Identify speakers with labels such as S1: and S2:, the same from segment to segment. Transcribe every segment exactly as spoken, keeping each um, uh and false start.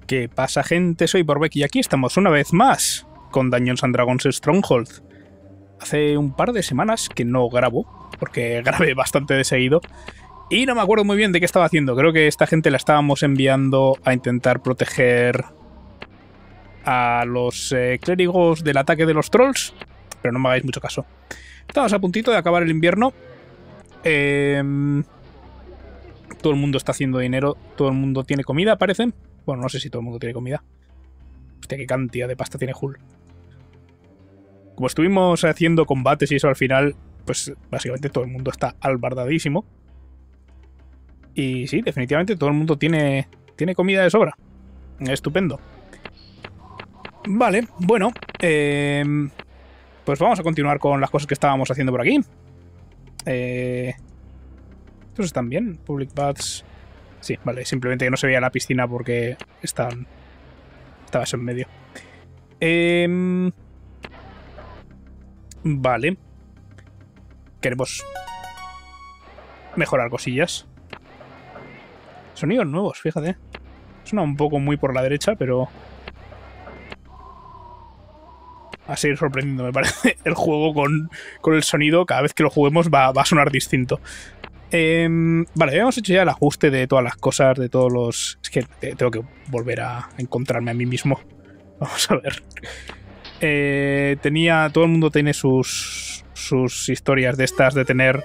S1: ¿Qué pasa, gente? Soy Borbeck y aquí estamos una vez más con Dungeons and Dragons Stronghold. Hace un par de semanas que no grabo, porque grabé bastante de seguido, y no me acuerdo muy bien de qué estaba haciendo. Creo que esta gente la estábamos enviando a intentar proteger a los eh, clérigos del ataque de los trolls, pero no me hagáis mucho caso. Estamos a puntito de acabar el invierno. Eh, todo el mundo está haciendo dinero, todo el mundo tiene comida, parece. Bueno, no sé si todo el mundo tiene comida. Hostia, qué cantidad de pasta tiene Hull. Como estuvimos haciendo combates y eso al final, pues básicamente todo el mundo está albardadísimo. Y sí, definitivamente todo el mundo tiene, tiene comida de sobra. Estupendo. Vale, bueno. Eh, pues vamos a continuar con las cosas que estábamos haciendo por aquí. Eh, ¿Estos están bien? Public Baths... Sí, vale, simplemente que no se veía la piscina porque están, estaba eso en medio. Eh, vale. Queremos mejorar cosillas. Sonidos nuevos, fíjate. Suena un poco muy por la derecha, pero... va a seguir sorprendiendo, me parece. El juego con, con el sonido, cada vez que lo juguemos va, va a sonar distinto. Eh, vale, hemos hecho ya el ajuste de todas las cosas, de todos los... Es que tengo que volver a encontrarme a mí mismo. Vamos a ver. Eh, tenía... Todo el mundo tiene sus, sus historias de estas de tener...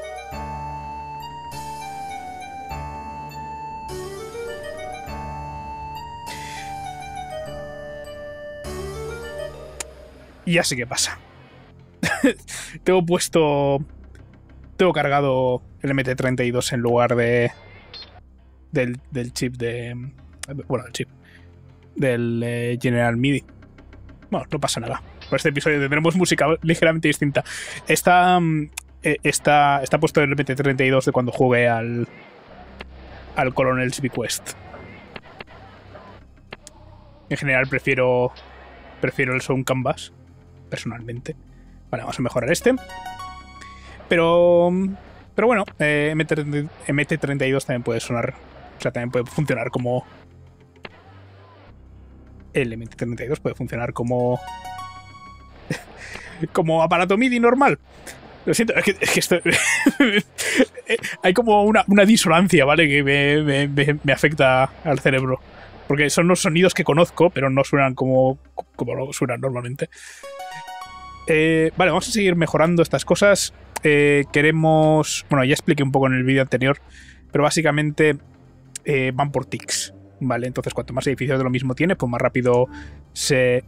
S1: Y ya sé qué pasa. Tengo puesto... Tengo cargado el M T treinta y dos en lugar de del, del chip de... Bueno, del chip. Del eh, General M I D I. Bueno, no pasa nada. Por este episodio tendremos música ligeramente distinta. Está, eh, está, está puesto el M T treinta y dos de cuando jugué al, al Colonel's Bequest. En general prefiero, prefiero el Sound Canvas, personalmente. Vale, vamos a mejorar este. Pero, pero bueno, eh, M T treinta y dos también puede sonar, o sea, también puede funcionar como... El M T treinta y dos puede funcionar como... como aparato M I D I normal. Lo siento, es que, es que esto... hay como una, una disonancia, ¿vale? Que me, me, me, me afecta al cerebro. Porque son los sonidos que conozco, pero no suenan como, como suenan normalmente. Eh, vale, vamos a seguir mejorando estas cosas. Eh, queremos... Bueno, ya expliqué un poco en el vídeo anterior, pero básicamente eh, van por tics, ¿vale? Entonces, cuanto más edificios de lo mismo tiene, pues más rápido se...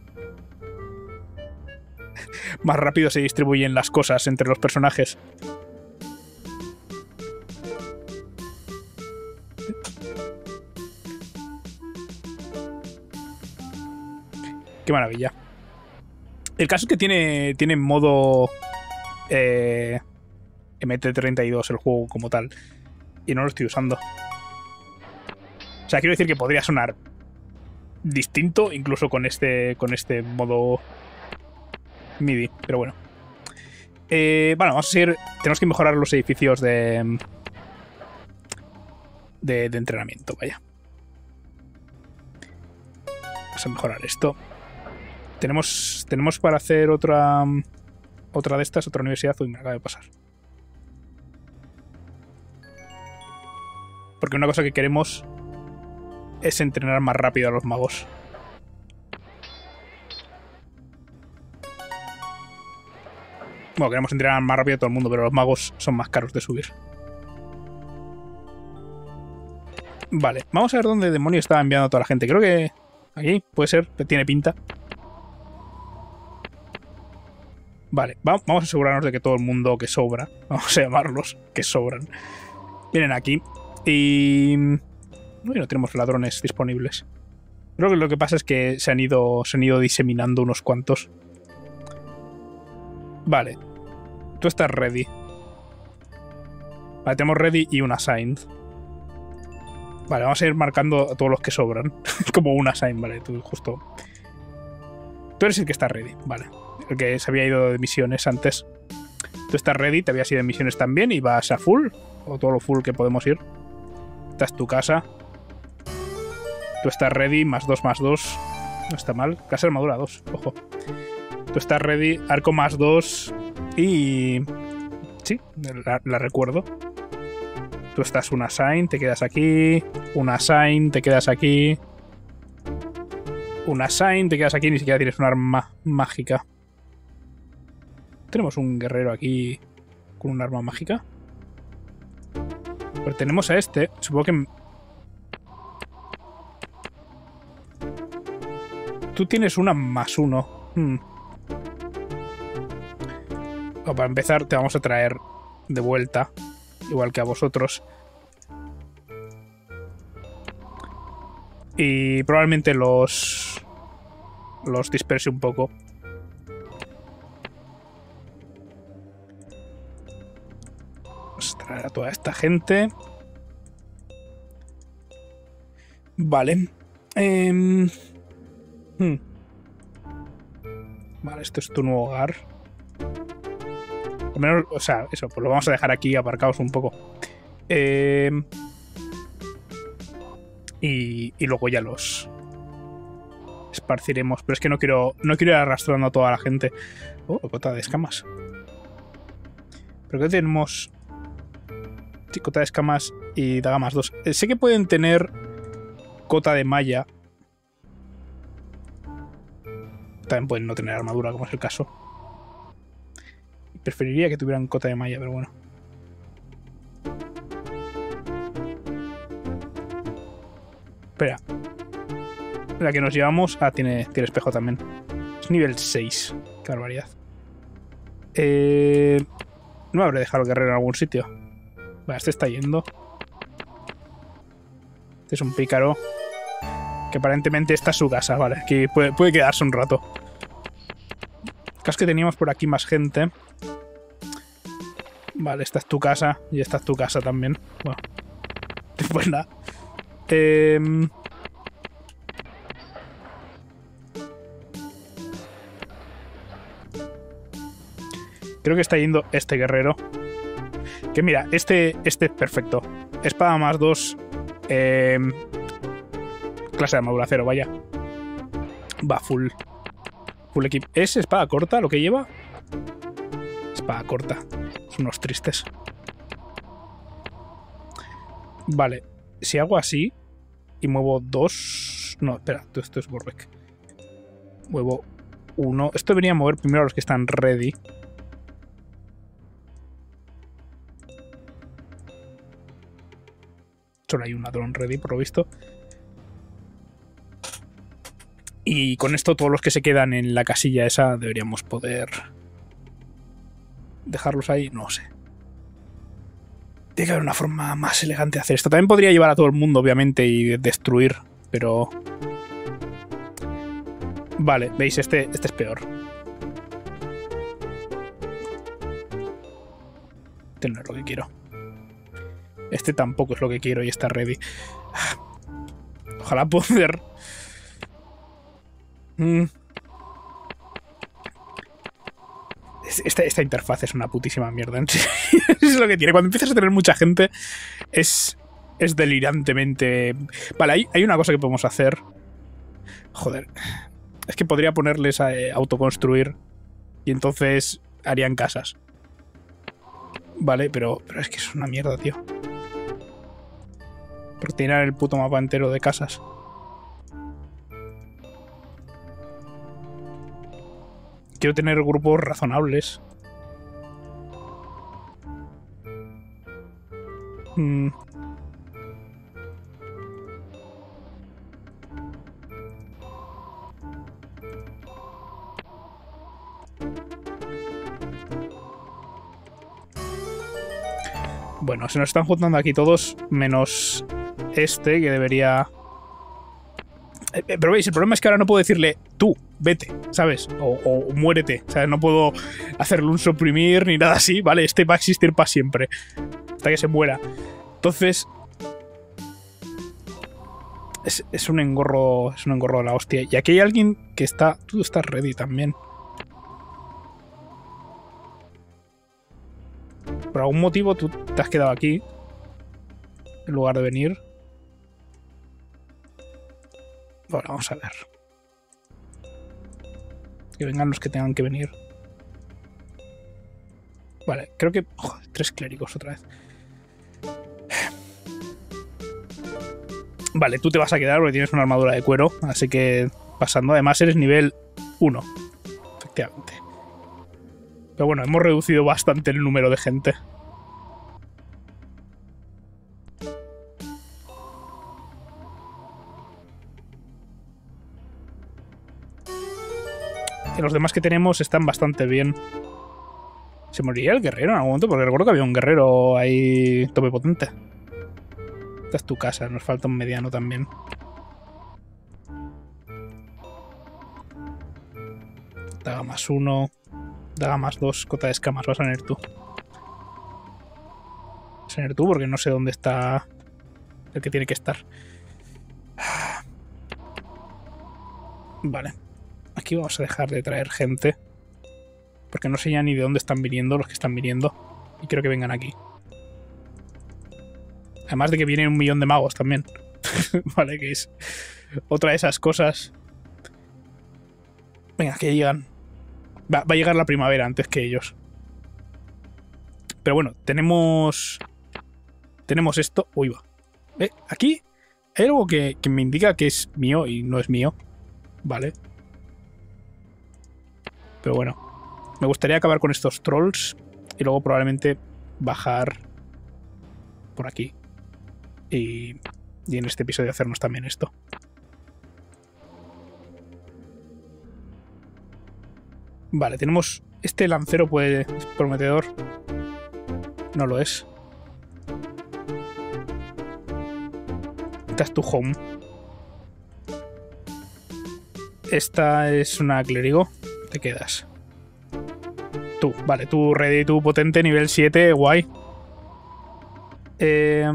S1: más rápido se distribuyen las cosas entre los personajes. Qué maravilla. El caso es que tiene, tiene modo... Eh, M T treinta y dos el juego como tal, y no lo estoy usando. O sea, quiero decir que podría sonar distinto incluso con este con este modo M I D I, pero bueno. Eh, bueno, vamos a seguir. Tenemos que mejorar los edificios de de, de entrenamiento, vaya. Vamos a mejorar esto. Tenemos tenemos para hacer otra otra de estas, otra universidad. Uy, me acaba de pasar. Porque una cosa que queremos es entrenar más rápido a los magos. Bueno, queremos entrenar más rápido a todo el mundo, pero los magos son más caros de subir. Vale, vamos a ver dónde demonios estaba enviando a toda la gente. Creo que aquí puede ser, tiene pinta. Vale, vamos a asegurarnos de que todo el mundo que sobra, vamos a llamarlos, que sobran, vienen aquí. Y... Uy, no tenemos ladrones disponibles. Creo que lo que pasa es que se han ido, se han ido diseminando unos cuantos. Vale. Tú estás ready. Vale, tenemos ready y un assigned. Vale, vamos a ir marcando a todos los que sobran. Como un assigned, vale, tú justo. Tú eres el que está ready, vale. El que se había ido de misiones antes. Tú estás ready, te habías ido de misiones también y vas a full. O todo lo full que podemos ir. Esta es tu casa. Tú estás ready, más dos, más dos. No está mal. Clase de armadura dos, ojo. Tú estás ready, arco más dos. Y... sí, la, la recuerdo. Tú estás una sign, te quedas aquí. Una sign, te quedas aquí. Una sign, te quedas aquí. Ni siquiera tienes un arma mágica. Tenemos un guerrero aquí con un arma mágica. Pero tenemos a este. Supongo que... tú tienes una más uno. Hmm. O para empezar, te vamos a traer de vuelta. Igual que a vosotros. Y probablemente los... los disperse un poco. Vamos a traer a toda esta gente. Vale. Eh... Hmm. Vale, esto es tu nuevo hogar. Al menos, o sea, eso, pues lo vamos a dejar aquí aparcados un poco. Eh... Y, y luego ya los esparciremos. Pero es que no quiero, no quiero ir arrastrando a toda la gente. Oh, cota de escamas. Pero que tenemos... sí, cota de escamas y daga más dos. Eh, sé que pueden tener cota de malla. También pueden no tener armadura, como es el caso. Preferiría que tuvieran cota de malla, pero bueno. Espera. La que nos llevamos... ah, tiene, tiene espejo también. Es nivel seis. Qué barbaridad. Eh... No me habré dejado el guerrero en algún sitio. Vale, este está yendo. Este es un pícaro. Que aparentemente esta es su casa, vale. Que puede, puede quedarse un rato. El caso es que teníamos por aquí más gente. Vale, esta es tu casa. Y esta es tu casa también. Bueno. Pues nada. Eh... Creo que está yendo este guerrero. Que mira, este, este es perfecto. Espada más dos. Eh... Clase de armadura cero, vaya. Va full. Full equip. ¿Es espada corta lo que lleva? Espada corta. Son unos tristes. Vale. Si hago así y muevo dos... no, espera. Esto es Borbeck. Muevo uno. Esto debería mover primero a los que están ready. Solo hay un ladrón ready, por lo visto. Y con esto todos los que se quedan en la casilla esa deberíamos poder dejarlos ahí, no sé. Tiene que haber una forma más elegante de hacer esto. También podría llevar a todo el mundo, obviamente, y destruir, pero... vale, veis, este, este es peor. Este no es lo que quiero. Este tampoco es lo que quiero y está ready. Ojalá poder... Mm. Esta, esta interfaz es una putísima mierda. Es lo que tiene. Cuando empiezas a tener mucha gente, es, es delirantemente... Vale, hay, hay una cosa que podemos hacer. Joder. Es que podría ponerles a eh, autoconstruir y entonces harían casas. Vale, pero, pero es que es una mierda, tío. Por tirar el puto mapa entero de casas. Quiero tener grupos razonables. Mm. Bueno, se nos están juntando aquí todos, menos este, que debería... Eh, pero veis, el problema es que ahora no puedo decirle tú, vete, ¿sabes? O, o, o muérete. O sea, no puedo hacerle un suprimir ni nada así, ¿vale? Este va a existir para siempre. Hasta que se muera. Entonces... Es, es un engorro. Es un engorro de la hostia. Y aquí hay alguien que está... Tú estás ready también. Por algún motivo tú te has quedado aquí. En lugar de venir. Ahora vamos a ver. Que vengan los que tengan que venir. Vale, creo que... Joder, tres clérigos otra vez. Vale, tú te vas a quedar porque tienes una armadura de cuero. Así que pasando. Además eres nivel uno. Efectivamente. Pero bueno, hemos reducido bastante el número de gente. Y los demás que tenemos están bastante bien. ¿Se moriría el guerrero en algún momento? Porque recuerdo que había un guerrero ahí tope potente. Esta es tu casa, nos falta un mediano también. Daga más uno. Daga más dos. Cota de escamas. Vas a venir tú. Vas a venir tú porque no sé dónde está el que tiene que estar. Vale. Aquí vamos a dejar de traer gente. Porque no sé ya ni de dónde están viniendo los que están viniendo. Y quiero que vengan aquí. Además de que vienen un millón de magos también. Vale, que es otra de esas cosas. Venga, que llegan. Va, va a llegar la primavera antes que ellos. Pero bueno, tenemos... Tenemos esto. Uy, va. ¿Eh? Aquí hay algo que, que me indica que es mío y no es mío. Vale. Pero bueno. Me gustaría acabar con estos trolls. Y luego probablemente bajar por aquí. Y, y en este episodio hacernos también esto. Vale, tenemos... Este lancero puede... Es prometedor. No lo es. Esta es tu home. Esta es una clérigo. Te quedas. Tú, vale, tú ready, tú potente, nivel siete, guay. Eh,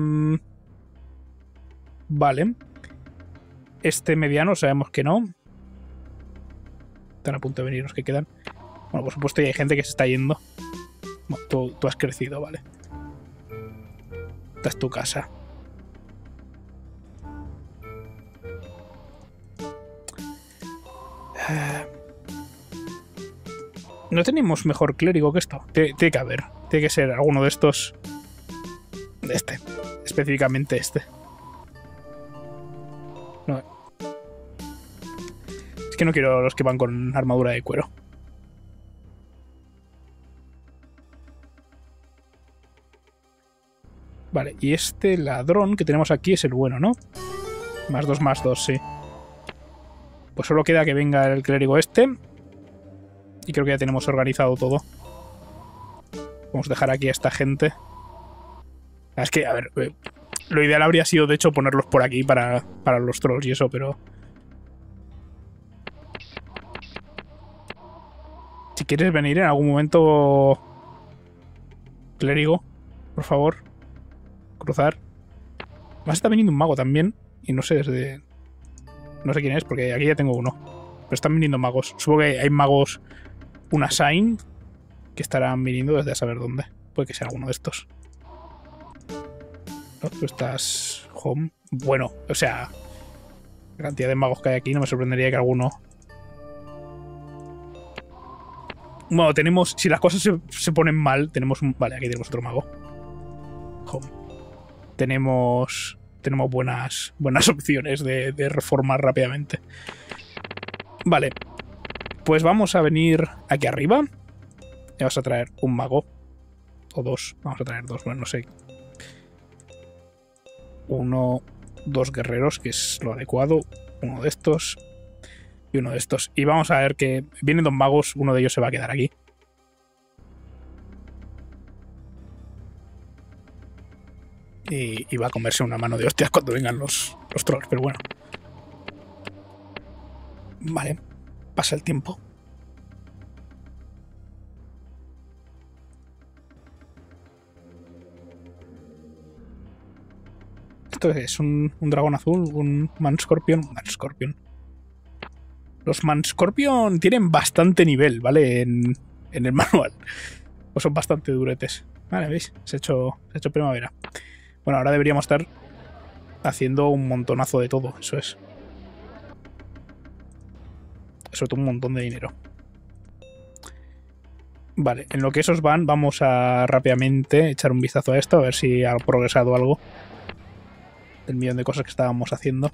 S1: vale. Este mediano sabemos que no. Están a punto de venir los que quedan. Bueno, por supuesto, ya hay gente que se está yendo. Bueno, tú, tú has crecido, vale. Esta es tu casa. No tenemos mejor clérigo que esto. Tiene, tiene que haber. Tiene que ser alguno de estos. De este. Específicamente este. No. Es que no quiero los que van con armadura de cuero. Vale, y este ladrón que tenemos aquí es el bueno, ¿no? Más dos, más dos, sí. Pues solo queda que venga el clérigo este. Y creo que ya tenemos organizado todo. Vamos a dejar aquí a esta gente. Es que, a ver, eh, lo ideal habría sido, de hecho, ponerlos por aquí para, para los trolls y eso, pero... Si quieres venir en algún momento... Clérigo, por favor. Cruzar. Además está viniendo un mago también. Y no sé desde... No sé quién es, porque aquí ya tengo uno. Pero están viniendo magos. Supongo que hay magos... Una sign que estarán viniendo desde a saber dónde. Puede que sea alguno de estos. ¿No? Tú estás home. Bueno, o sea, la cantidad de magos que hay aquí no me sorprendería que alguno... Bueno, tenemos... Si las cosas se, se ponen mal, tenemos un... Vale, aquí tenemos otro mago. Home. Tenemos... Tenemos buenas, buenas opciones de, de reformar rápidamente. Vale. Pues vamos a venir aquí arriba. Y vamos a traer un mago. O dos. Vamos a traer dos, bueno, no sé. Uno, dos guerreros, que es lo adecuado. Uno de estos. Y uno de estos. Y vamos a ver que vienen dos magos. Uno de ellos se va a quedar aquí. Y, y va a comerse una mano de hostias cuando vengan los, los trolls, pero bueno. Vale. Pasa el tiempo. Esto es un, un dragón azul, un Manscorpion. Manscorpion. Los Manscorpion tienen bastante nivel, ¿vale? En, en el manual. Pues son bastante duretes. Vale, ¿veis? Se ha hecho, se ha hecho primavera. Bueno, ahora deberíamos estar haciendo un montonazo de todo, eso es. sobre todo un montón de dinero. Vale, en lo que esos van, vamos a rápidamente echar un vistazo a esto, a ver si ha progresado algo del millón de cosas que estábamos haciendo.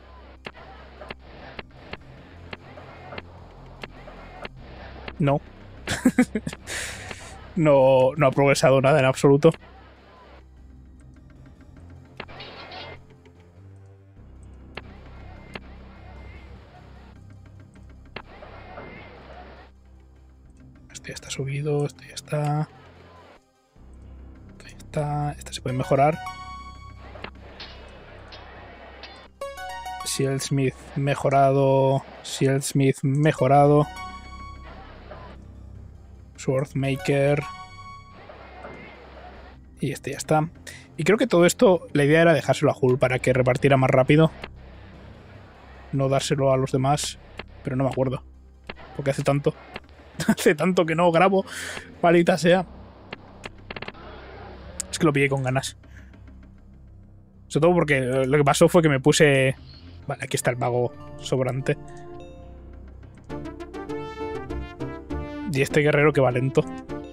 S1: No. no, no ha progresado nada en absoluto. Esto ya está subido, esto ya está... Esto ya está... Este se puede mejorar. Shieldsmith mejorado. Shieldsmith mejorado. Swordmaker. Y este ya está. Y creo que todo esto, la idea era dejárselo a Hull para que repartiera más rápido. No dárselo a los demás. Pero no me acuerdo. Porque hace tanto. hace tanto que no grabo. Palita sea. Es que lo pillé con ganas. Sobre todo porque lo que pasó fue que me puse... Vale, aquí está el mago sobrante. Y este guerrero que va lento.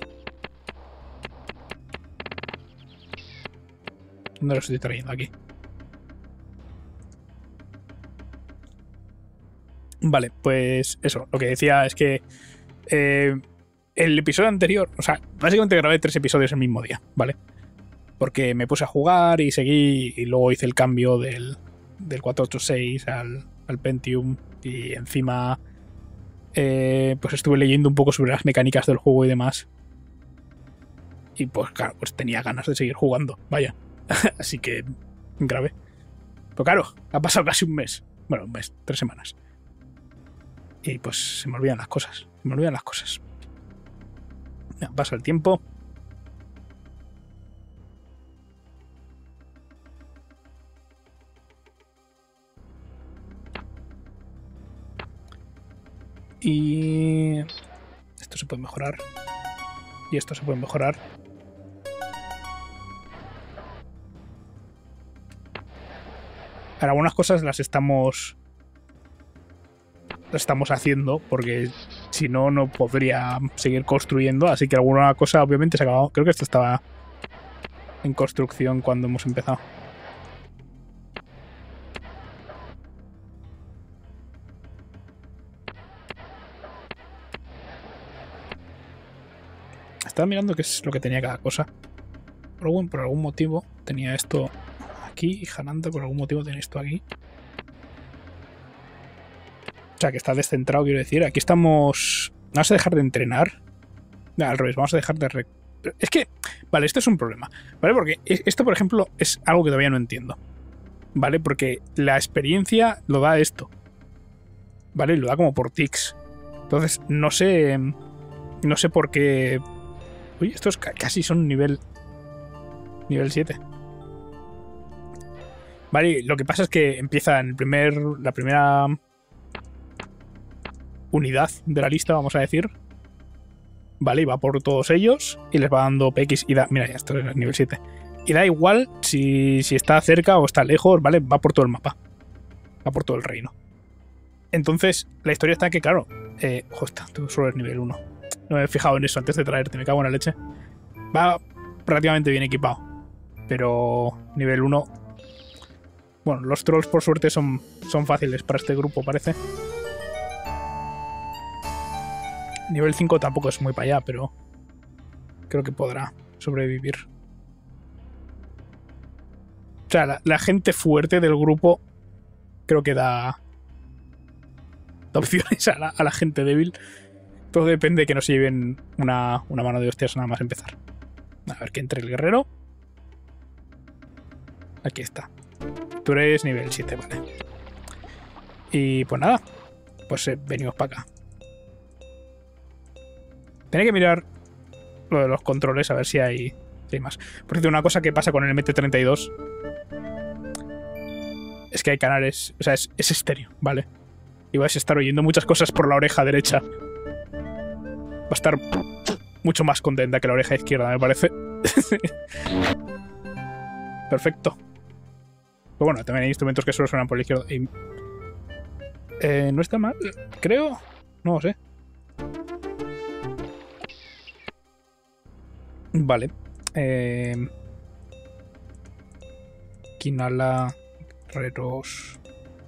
S1: No lo estoy trayendo aquí. Vale, pues eso. Lo que decía es que eh, el episodio anterior, o sea, básicamente grabé tres episodios el mismo día, ¿vale? Porque me puse a jugar y seguí y luego hice el cambio del, del cuatrocientos ochenta y seis al, al Pentium y encima eh, pues estuve leyendo un poco sobre las mecánicas del juego y demás. Y pues claro, pues tenía ganas de seguir jugando, vaya. Así que grabé. Pero claro, ha pasado casi un mes. Bueno, un mes, tres semanas. Y pues se me olvidan las cosas. Se me olvidan las cosas. Ya, pasa el tiempo. Y esto se puede mejorar. Y esto se puede mejorar. Ahora, algunas cosas las estamos... Las estamos haciendo porque si no, no podría seguir construyendo. Así que alguna cosa obviamente se ha acabado. Creo que esto estaba en construcción cuando hemos empezado. Estaba mirando qué es lo que tenía cada cosa. Por algún, por algún motivo tenía esto aquí y Hananta por algún motivo tenía esto aquí. O sea, que está descentrado, quiero decir. Aquí estamos... Vamos a dejar de entrenar. No, al revés, vamos a dejar de... Re... Es que... Vale, esto es un problema. ¿Vale? Porque esto, por ejemplo, es algo que todavía no entiendo. ¿Vale? Porque la experiencia lo da esto. ¿Vale? Lo da como por tics. Entonces, no sé... No sé por qué... Uy, estos casi son nivel... Nivel siete. Vale, lo que pasa es que empieza en el primer... La primera... unidad de la lista, vamos a decir. Vale, y va por todos ellos y les va dando P X y da... Mira, ya esto es nivel siete. Y da igual si, si está cerca o está lejos, ¿vale? Va por todo el mapa. Va por todo el reino. Entonces, la historia está en que, claro... Eh, ojo, está, tú solo eres nivel uno. No me he fijado en eso antes de traerte, me cago en la leche. Va relativamente bien equipado. Pero nivel uno... Bueno, los trolls por suerte son, son fáciles para este grupo, parece. Nivel cinco tampoco es muy para allá, pero creo que podrá sobrevivir. O sea, la, la gente fuerte del grupo creo que da, da opciones a la, a la gente débil. Todo depende de que no se lleven una, una mano de hostias nada más empezar. A ver, que entre el guerrero. Aquí está. Tú eres nivel siete, vale. Y pues nada, pues eh, venimos para acá. Tenía que mirar lo de los controles a ver si hay, si hay más. Por cierto, una cosa que pasa con el M T treinta y dos es que hay canales... O sea, es, es estéreo, ¿vale? Y vais a estar oyendo muchas cosas por la oreja derecha. Va a estar mucho más contenta que la oreja izquierda, me parece. Perfecto. Pero bueno, también hay instrumentos que solo suenan por la izquierda. Y, eh, no está mal, creo... No lo sé. Vale. Eh... Quinala, guerreros.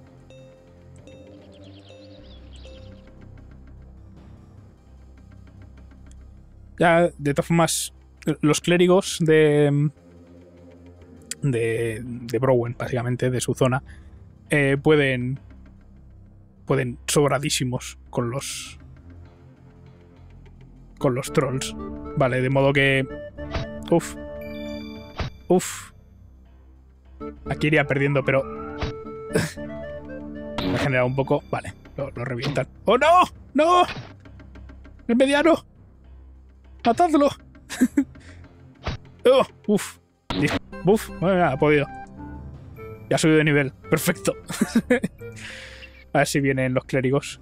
S1: Ya, de todas formas, los clérigos de. de. de Browen, básicamente, de su zona, eh, pueden. pueden sobradísimos con los. con los trolls. Vale, de modo que. Uf. Uf. Aquí iría perdiendo, pero... me ha generado un poco... Vale, lo, lo revientan. ¡Oh, no! ¡No! ¡El mediano! ¡Matadlo! ¡Oh! ¡Uf! ¡Uf! Bueno, ha podido. Ya ha subido de nivel. Perfecto. A ver si vienen los clérigos.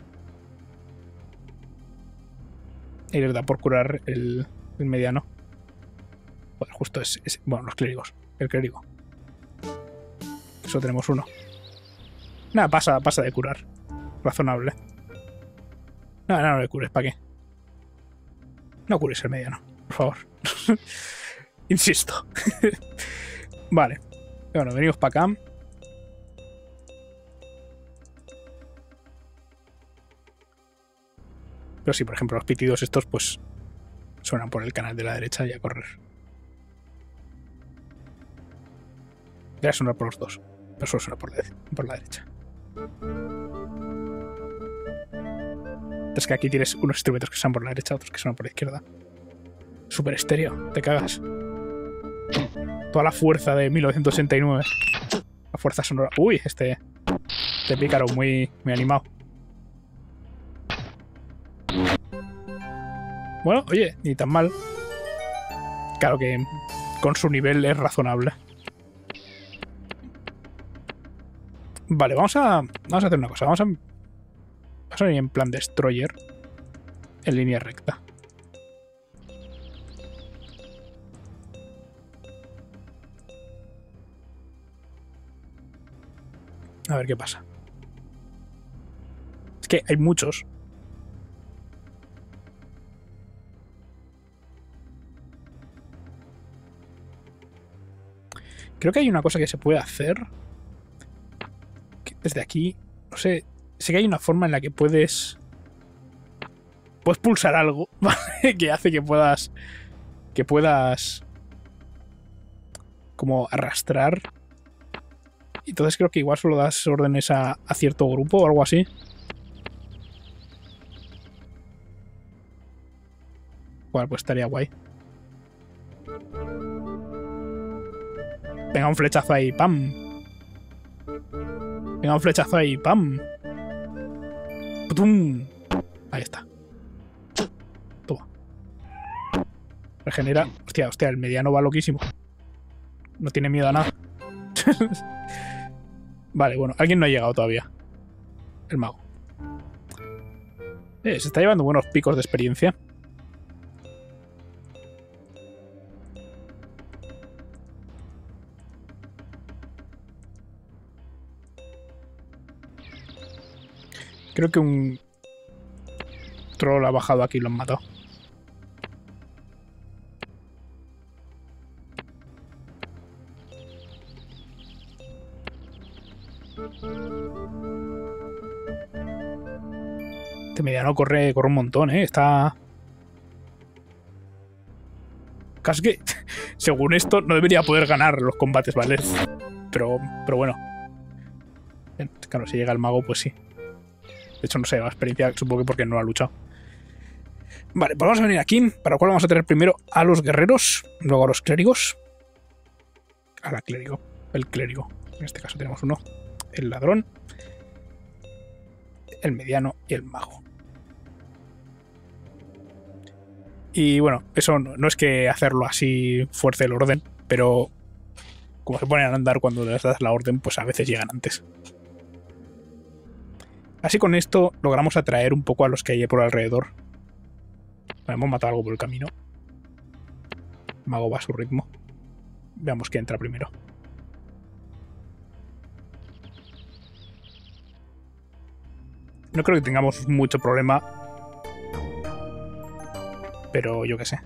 S1: Y les da por curar el, el mediano. Bueno, justo es, es... Bueno, los clérigos. El clérigo. Eso tenemos uno. Nada, pasa, pasa de curar. Razonable. No, no, no le cures, ¿para qué? No cures el mediano, por favor. Insisto. Vale. Bueno, venimos para acá. Pero sí, por ejemplo, los pitidos estos, pues, suenan por el canal de la derecha y a correr. Ya sonar por los dos. Pero solo suena por la, por la derecha. Es que aquí tienes unos instrumentos que suenan por la derecha, otros que suenan por la izquierda. Super estéreo, te cagas. Toda la fuerza de mil novecientos sesenta y nueve. La fuerza sonora. Uy, este... Este pícaro muy, muy animado. Bueno, oye, ni tan mal. Claro que con su nivel es razonable. Vale, vamos a, vamos a hacer una cosa. Vamos a, vamos a ir en plan Destroyer. En línea recta. A ver qué pasa. Es que hay muchos. Creo que hay una cosa que se puede hacer. Desde aquí, no sé, sé que hay una forma en la que puedes puedes pulsar algo, ¿vale? Que hace que puedas que puedas como arrastrar. Entonces creo que igual solo das órdenes a, a cierto grupo o algo así. Bueno, pues estaría guay. Venga, un flechazo ahí, ¡pam! Venga, un flechazo ahí, ¡pam! ¡Putum! Ahí está. Toma. Regenera. Hostia, hostia, el mediano va loquísimo. No tiene miedo a nada. Vale, bueno, alguien no ha llegado todavía. El mago. Eh, se está llevando buenos picos de experiencia. Creo que un troll ha bajado aquí y lo han matado. Este mediano corre, corre un montón, ¿eh? Está... Casi que, según esto, no debería poder ganar los combates, ¿vale? Pero, pero bueno. Claro, si llega el mago, pues sí. De hecho, no sé, la experiencia, supongo que porque no ha luchado. Vale, pues vamos a venir aquí, para lo cual vamos a tener primero a los guerreros, luego a los clérigos. A la clérigo, el clérigo. En este caso tenemos uno, el ladrón, el mediano y el mago. Y bueno, eso no, no es que hacerlo así fuerce el orden, pero como se ponen a andar cuando les das la orden, pues a veces llegan antes. Así con esto logramos atraer un poco a los que hay por alrededor. Vale, hemos matado algo por el camino. El mago va a su ritmo. Veamos quién entra primero. No creo que tengamos mucho problema. Pero yo qué sé.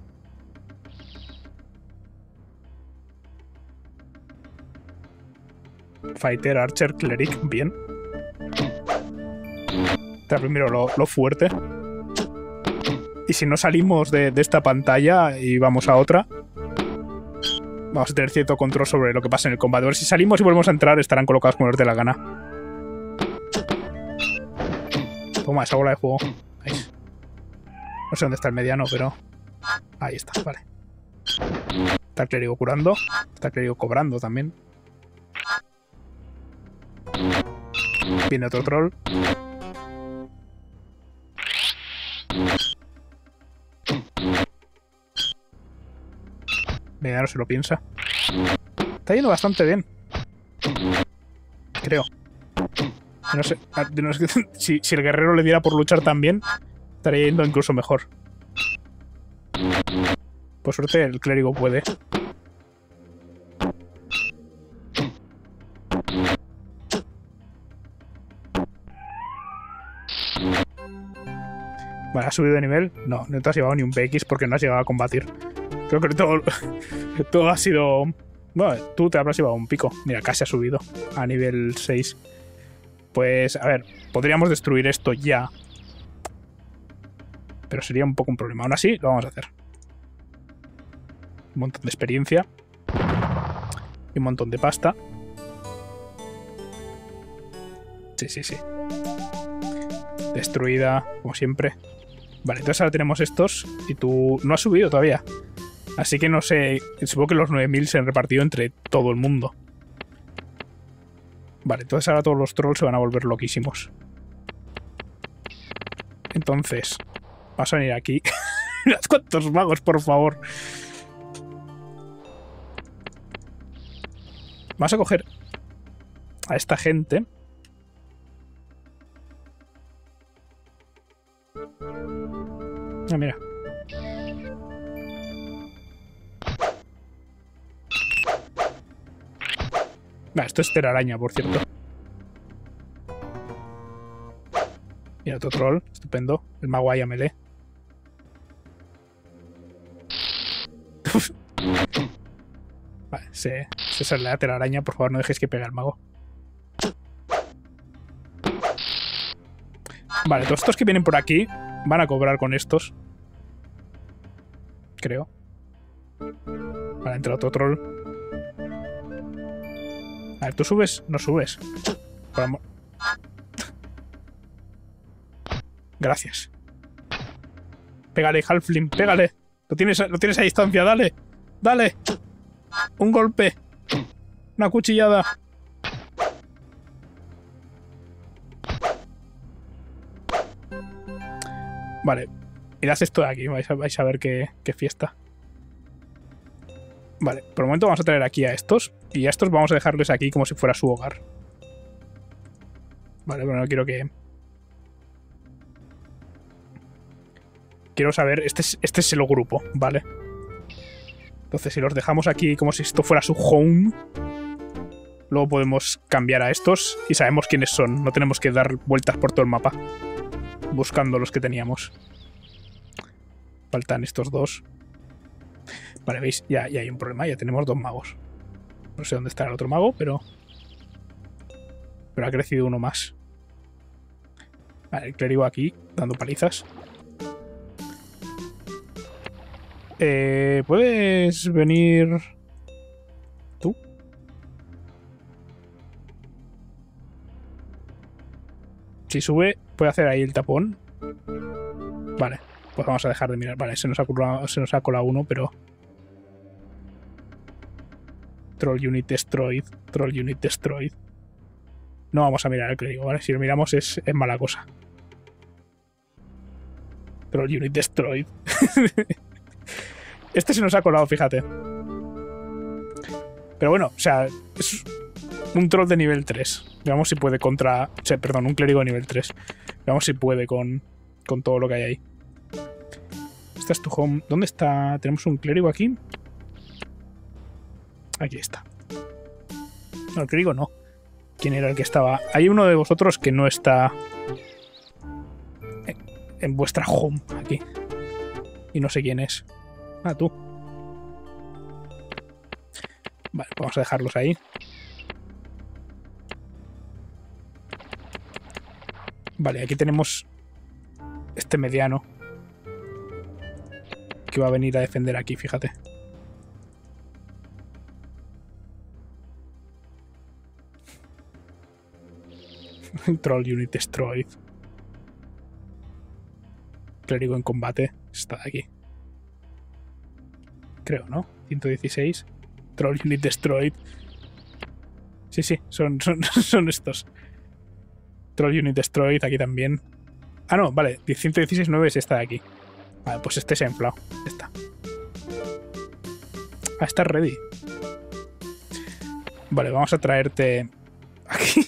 S1: Fighter, Archer, Cleric, bien. Está primero lo, lo fuerte. Y si no salimos de, de esta pantalla y vamos a otra, vamos a tener cierto control sobre lo que pasa en el combate. A ver, si salimos y volvemos a entrar, estarán colocados como nos dé la gana. Toma, esa bola de fuego. Ahí. No sé dónde está el mediano, pero... ahí está, vale. Está el clérigo curando. Está el clérigo cobrando también. Viene otro troll. Mediano se lo piensa. Está yendo bastante bien. Creo. No sé, no sé si, si el guerrero le diera por luchar tan bien, estaría yendo incluso mejor. Por suerte el clérigo puede. Vale, ¿has subido de nivel? No, no te has llevado ni un P X porque no has llegado a combatir. Creo que todo, todo ha sido... Bueno, tú te habrás llevado un pico. Mira, casi has subido a nivel seis. Pues, a ver, podríamos destruir esto ya. Pero sería un poco un problema. Aún así, lo vamos a hacer. Un montón de experiencia. Y un montón de pasta. Sí, sí, sí. Destruida, como siempre. Vale, entonces ahora tenemos estos. Y tú no has subido todavía. Así que no sé. Supongo que los nueve mil se han repartido entre todo el mundo. Vale, entonces ahora todos los trolls se van a volver loquísimos. Entonces, vas a venir aquí. Mirad cuántos magos, por favor. Vas a coger a esta gente. Ah, mira. Ah, esto es telaraña, por cierto. Mira, otro troll. Estupendo. El mago ahí a melee. Vale, se, se sale la telaraña. Por favor, no dejéis que pegue al mago. Vale, todos estos que vienen por aquí van a cobrar con estos. Creo. Vale, entra otro troll. A ver, ¿tú subes? No subes. Por amor. Gracias. Pégale, Halfling, pégale. Lo tienes, lo tienes a distancia, dale. Dale. Un golpe. Una cuchillada. Vale. Mirad esto de aquí. Vais a, vais a ver qué, qué fiesta. Vale, por el momento vamos a traer aquí a estos. Y a estos vamos a dejarles aquí como si fuera su hogar. Vale, pero no quiero que... Quiero saber... Este es, este es el grupo, ¿vale? Entonces si los dejamos aquí como si esto fuera su home... Luego podemos cambiar a estos y sabemos quiénes son. No tenemos que dar vueltas por todo el mapa buscando los que teníamos. Faltan estos dos. Vale, veis, ya, ya hay un problema. Ya tenemos dos magos. No sé dónde está el otro mago, pero... Pero ha crecido uno más. Vale, el clérigo aquí, dando palizas. Eh, ¿Puedes venir... tú? Si sube, puede hacer ahí el tapón. Vale, pues vamos a dejar de mirar. Vale, se nos ha colado, se nos ha colado uno, pero... Troll Unit Destroyed. Troll Unit Destroyed. No vamos a mirar al clérigo, ¿vale? Si lo miramos es, es mala cosa. Troll Unit Destroyed. Este se nos ha colado, fíjate. Pero bueno, o sea, es un troll de nivel tres. Veamos si puede contra... O sea, perdón, un clérigo de nivel tres. Veamos si puede con, con todo lo que hay ahí. Esta es tu home. ¿Dónde está? ¿Tenemos un clérigo aquí? Aquí está. No, el clérigo no. ¿Quién era el que estaba? Hay uno de vosotros que no está en vuestra home, aquí. Y no sé quién es. Ah, tú. Vale, vamos a dejarlos ahí. Vale, aquí tenemos este mediano que va a venir a defender aquí, fíjate. Troll unit destroyed. Clérigo en combate. Está de aquí. Creo, ¿no? ciento dieciséis. Troll unit destroyed. Sí, sí, son, son, son estos. Troll unit destroyed aquí también. Ah, no, vale. ciento dieciséis nueve es esta de aquí. Vale, pues este se ha inflado. Esta. Ah, está ready. Vale, vamos a traerte aquí.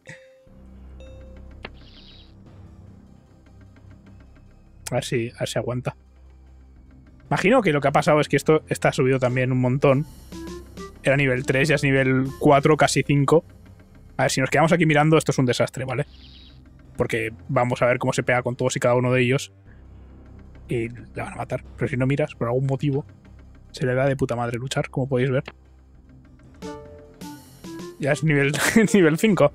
S1: A ver si, a ver si aguanta. Imagino que lo que ha pasado es que esto está subido también un montón. Era nivel tres, ya es nivel cuatro, casi cinco. A ver, si nos quedamos aquí mirando, esto es un desastre, ¿vale? Porque vamos a ver cómo se pega con todos y cada uno de ellos. Y le van a matar. Pero si no miras, por algún motivo, se le da de puta madre luchar, como podéis ver. Ya es nivel, nivel cinco.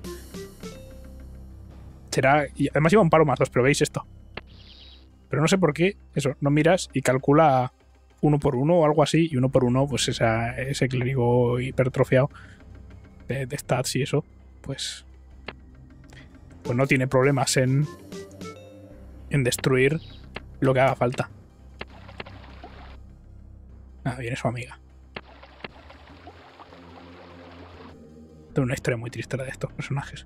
S1: Será... Y además lleva un paro más dos, pero veis esto. Pero no sé por qué, eso, no miras y calcula uno por uno o algo así, y uno por uno, pues esa, ese clérigo hipertrofiado de, de stats y eso, pues pues no tiene problemas en en destruir lo que haga falta. Ah, viene su amiga. Tengo una historia muy triste la de estos personajes.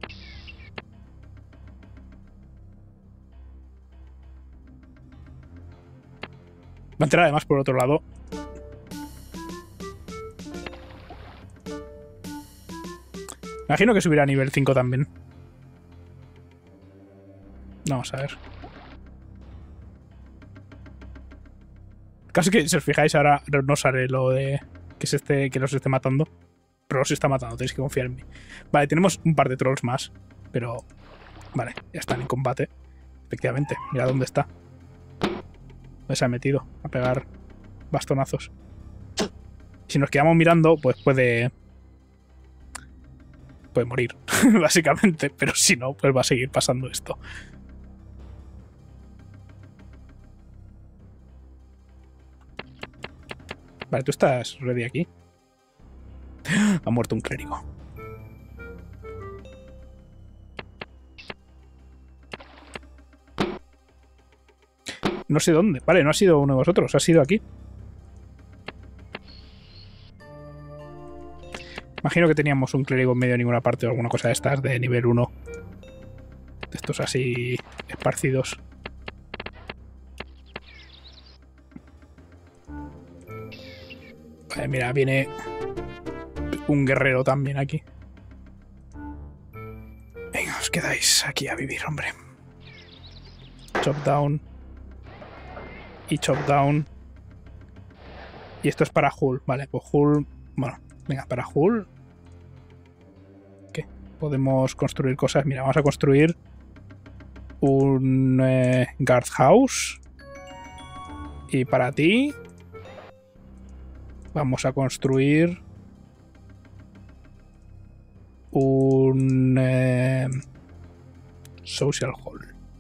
S1: Va a entrar además por otro lado. Imagino que subirá a nivel cinco también. Vamos a ver. Casi que si os fijáis ahora no sale lo de que, se esté, que los esté matando. Pero los está matando, tenéis que confiar en mí. Vale, tenemos un par de trolls más. Pero... Vale, ya están en combate. Efectivamente, mira dónde está. ¿Dónde se ha metido? A pegar bastonazos. Si nos quedamos mirando, pues puede... Puede morir, básicamente. Pero si no, pues va a seguir pasando esto. Vale, tú estás ready aquí. Ha muerto un clérigo. No sé dónde. Vale, no ha sido uno de vosotros, ha sido aquí. Imagino que teníamos un clérigo en medio de ninguna parte o alguna cosa de estas de nivel uno. De estos así esparcidos. Vale, mira, viene un guerrero también aquí. Venga, os quedáis aquí a vivir, hombre. Chop down. Y chop down. Y esto es para Hull. Vale, pues Hull... Bueno, venga, para Hull... ¿Qué? Podemos construir cosas. Mira, vamos a construir un eh, guardhouse. Y para ti... Vamos a construir un eh, social hall.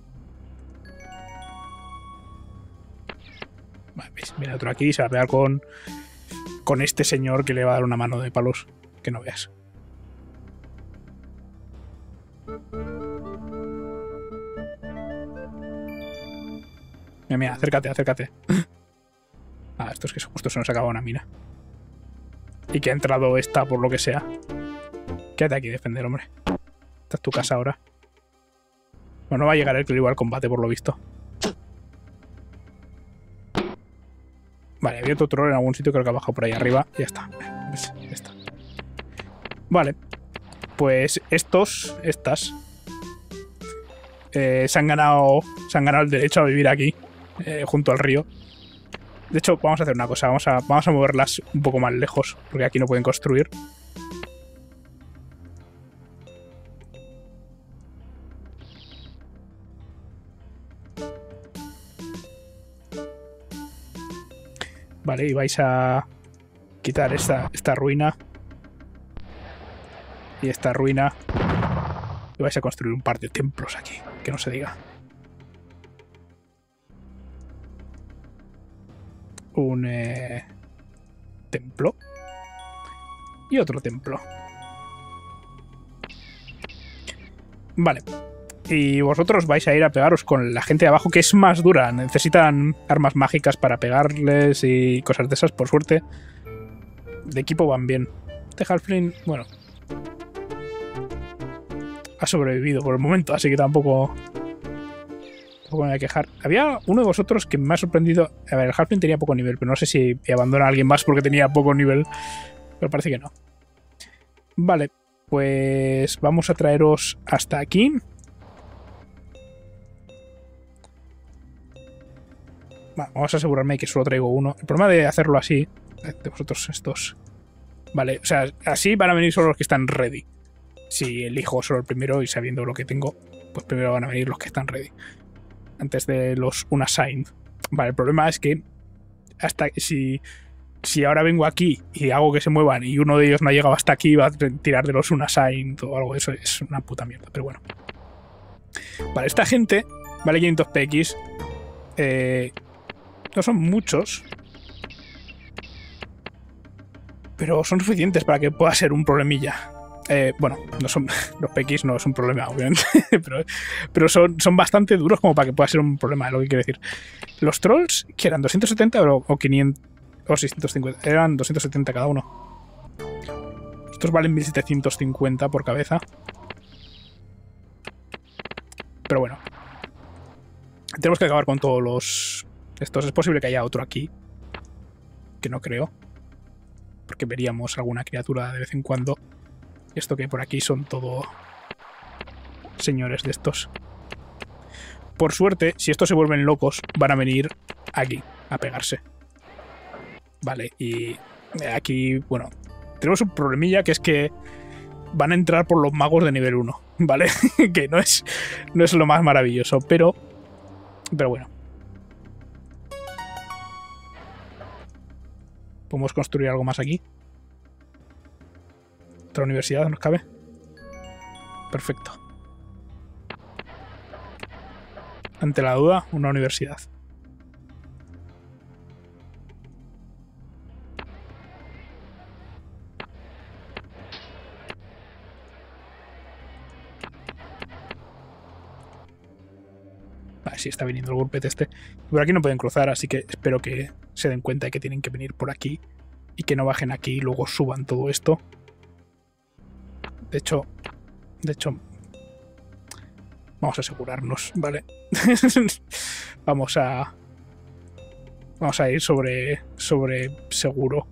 S1: Vale, ¿veis? Mira, otro aquí se va a pegar con, con este señor que le va a dar una mano de palos. Que no veas. Mira, mira, acércate, acércate. Ah, esto es que justo se nos acaba una mina. Y que ha entrado esta por lo que sea. Quédate aquí a defender, hombre. Esta es tu casa ahora. Bueno, no va a llegar el clérigo al combate por lo visto. Vale, había otro troll en algún sitio, creo que ha bajado por ahí arriba. Ya está. ¿Ves? Ya está. Vale. Pues estos, estas, eh, se han ganado. Se han ganado el derecho a vivir aquí. Eh, junto al río. De hecho, vamos a hacer una cosa. Vamos a, vamos a moverlas un poco más lejos. Porque aquí no pueden construir. Vale, y vais a quitar esta, esta ruina. Y esta ruina. Y vais a construir un par de templos aquí, que no se diga. Un eh, templo. Y otro templo. Vale. Y vosotros vais a ir a pegaros con la gente de abajo, que es más dura. Necesitan armas mágicas para pegarles y cosas de esas, por suerte. De equipo van bien. Este Halfling, bueno, ha sobrevivido por el momento, así que tampoco, tampoco me voy a quejar. Había uno de vosotros que me ha sorprendido. A ver, el Halfling tenía poco nivel, pero no sé si abandona a alguien más porque tenía poco nivel. Pero parece que no. Vale, pues vamos a traeros hasta aquí. Vamos a asegurarme que solo traigo uno. El problema de hacerlo así, de vosotros estos... Vale, o sea, así van a venir solo los que están ready. Si elijo solo el primero y sabiendo lo que tengo, pues primero van a venir los que están ready. Antes de los unassigned. Vale, el problema es que hasta si, si ahora vengo aquí y hago que se muevan y uno de ellos no ha llegado hasta aquí, va a tirar de los unassigned o algo de eso. Es una puta mierda, pero bueno. Vale, esta gente vale quinientos P X. Eh... No son muchos, pero son suficientes para que pueda ser un problemilla. Eh, bueno, no son, los P X no es un problema, obviamente, pero, pero son, son bastante duros como para que pueda ser un problema, es lo que quiero decir. Los trolls, que eran doscientos setenta o, o quinientos o seiscientos cincuenta, eran doscientos setenta cada uno. Estos valen mil setecientos cincuenta por cabeza. Pero bueno, tenemos que acabar con todos los... Estos. Es posible que haya otro aquí, que no creo, porque veríamos alguna criatura de vez en cuando. Esto que por aquí son todo señores de estos. Por suerte, si estos se vuelven locos, van a venir aquí a pegarse. Vale, y aquí, bueno, tenemos un problemilla, que es que van a entrar por los magos de nivel uno, ¿vale? Que no es, no es lo más maravilloso, pero, pero bueno. ¿Podemos construir algo más aquí? ¿Otra universidad nos cabe? Perfecto. Ante la duda, una universidad. Vale, sí, está viniendo el grupete este. Por aquí no pueden cruzar, así que espero que se den cuenta de que tienen que venir por aquí y que no bajen aquí y luego suban todo esto. De hecho, de hecho, vamos a asegurarnos, ¿vale? vamos a, vamos a ir sobre, sobre seguro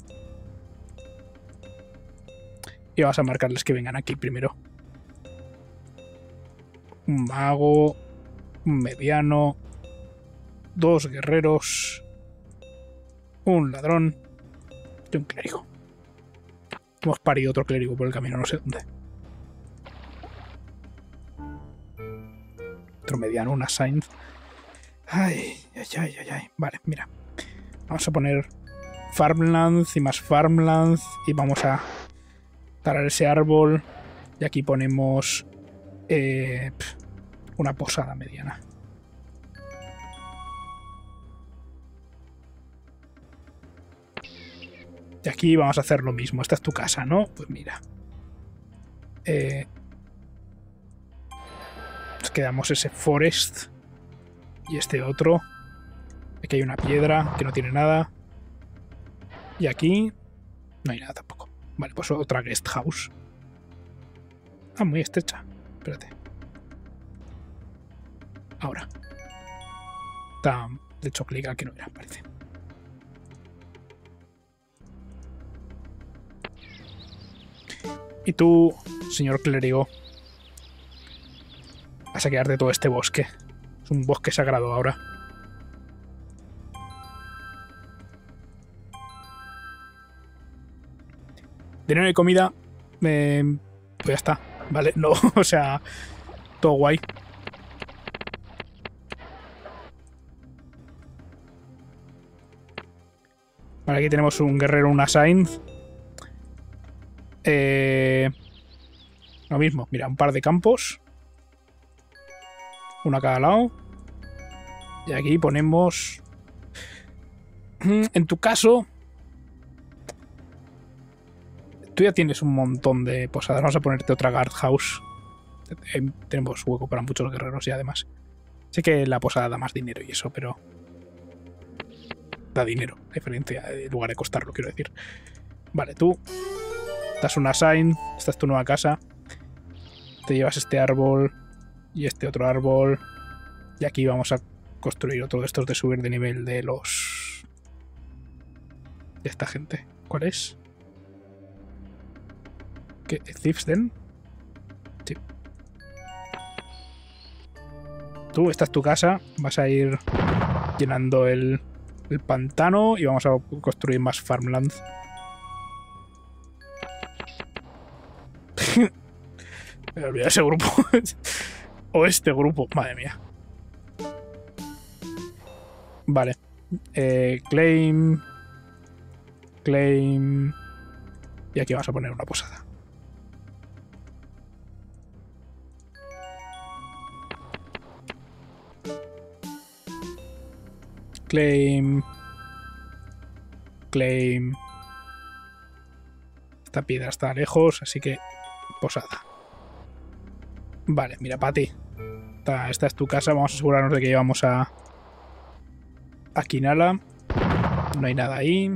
S1: y vamos a marcarles que vengan aquí primero. Un mago, un mediano, dos guerreros, un ladrón y un clérigo. Hemos parido otro clérigo por el camino, no sé dónde. Otro mediano, una Sainz. Ay, ay, ay, ay, ay. Vale, mira. Vamos a poner Farmlands y más Farmlands y vamos a talar ese árbol. Y aquí ponemos eh, una posada mediana. Y aquí vamos a hacer lo mismo. Esta es tu casa, ¿no? Pues mira. Eh, nos quedamos ese forest. Y este otro. Aquí hay una piedra que no tiene nada. Y aquí no hay nada tampoco. Vale, pues otra guest house. Ah, muy estrecha. Espérate. Ahora. Está, de hecho, clic al que no era, parece. Y tú, señor clérigo, vas a quedarte todo este bosque. Es un bosque sagrado ahora. Dinero y comida, eh, pues ya está, ¿vale? No, o sea, todo guay. Vale, aquí tenemos un guerrero, una Sainz. Eh, lo mismo, mira, un par de campos. Uno a cada lado. Y aquí ponemos... En tu caso... Tú ya tienes un montón de posadas. Vamos a ponerte otra guardhouse. Tenemos hueco para muchos guerreros y además. Sé que la posada da más dinero y eso, pero... Da dinero, a diferencia, en lugar de costarlo, quiero decir. Vale, tú... Das una sign. Esta es tu nueva casa. Te llevas este árbol. Y este otro árbol. Y aquí vamos a construir otro de estos de subir de nivel de los... De esta gente. ¿Cuál es? ¿Qué? ¿Thieves Den? Sí. Tú, esta es tu casa. Vas a ir llenando el, el pantano y vamos a construir más farmlands. Me he olvidado ese grupo. O este grupo. Madre mía. Vale. Eh, claim. Claim. Y aquí vamos a poner una posada. Claim. Claim. Esta piedra está lejos, así que posada. Vale, mira, para ti. Esta, esta es tu casa. Vamos a asegurarnos de que llevamos a... A Kinala. No hay nada ahí.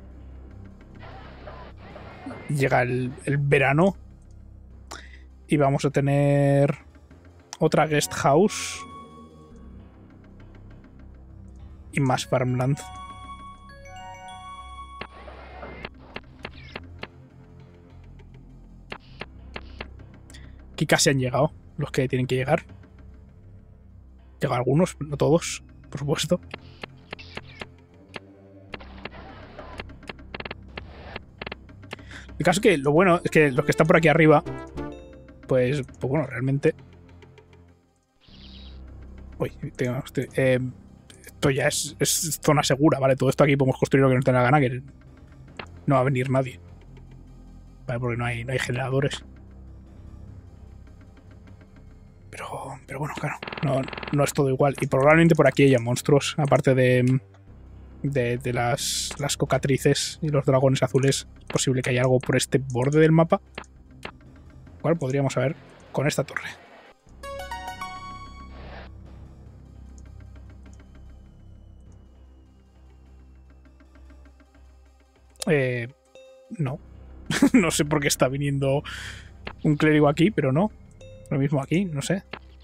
S1: Llega el, el verano. Y vamos a tener... Otra guest house. Y más farmland. Aquí casi han llegado los que tienen que llegar. Llegan algunos, no todos, por supuesto. El caso es que lo bueno es que los que están por aquí arriba, pues, pues bueno, realmente... Uy, tengo, estoy, eh, esto ya es, es zona segura, ¿vale? Todo esto aquí podemos construir lo que nos tenga la gana, que no va a venir nadie. ¿Vale? Porque no hay, no hay generadores. Pero, pero bueno, claro, no, no es todo igual. Y probablemente por aquí haya monstruos, aparte de, de, de las, las cocatrices y los dragones azules. Es posible que haya algo por este borde del mapa. Cual podríamos saber con esta torre. Eh, no. No sé por qué está viniendo un clérigo aquí, pero no. Lo mismo aquí, no sé.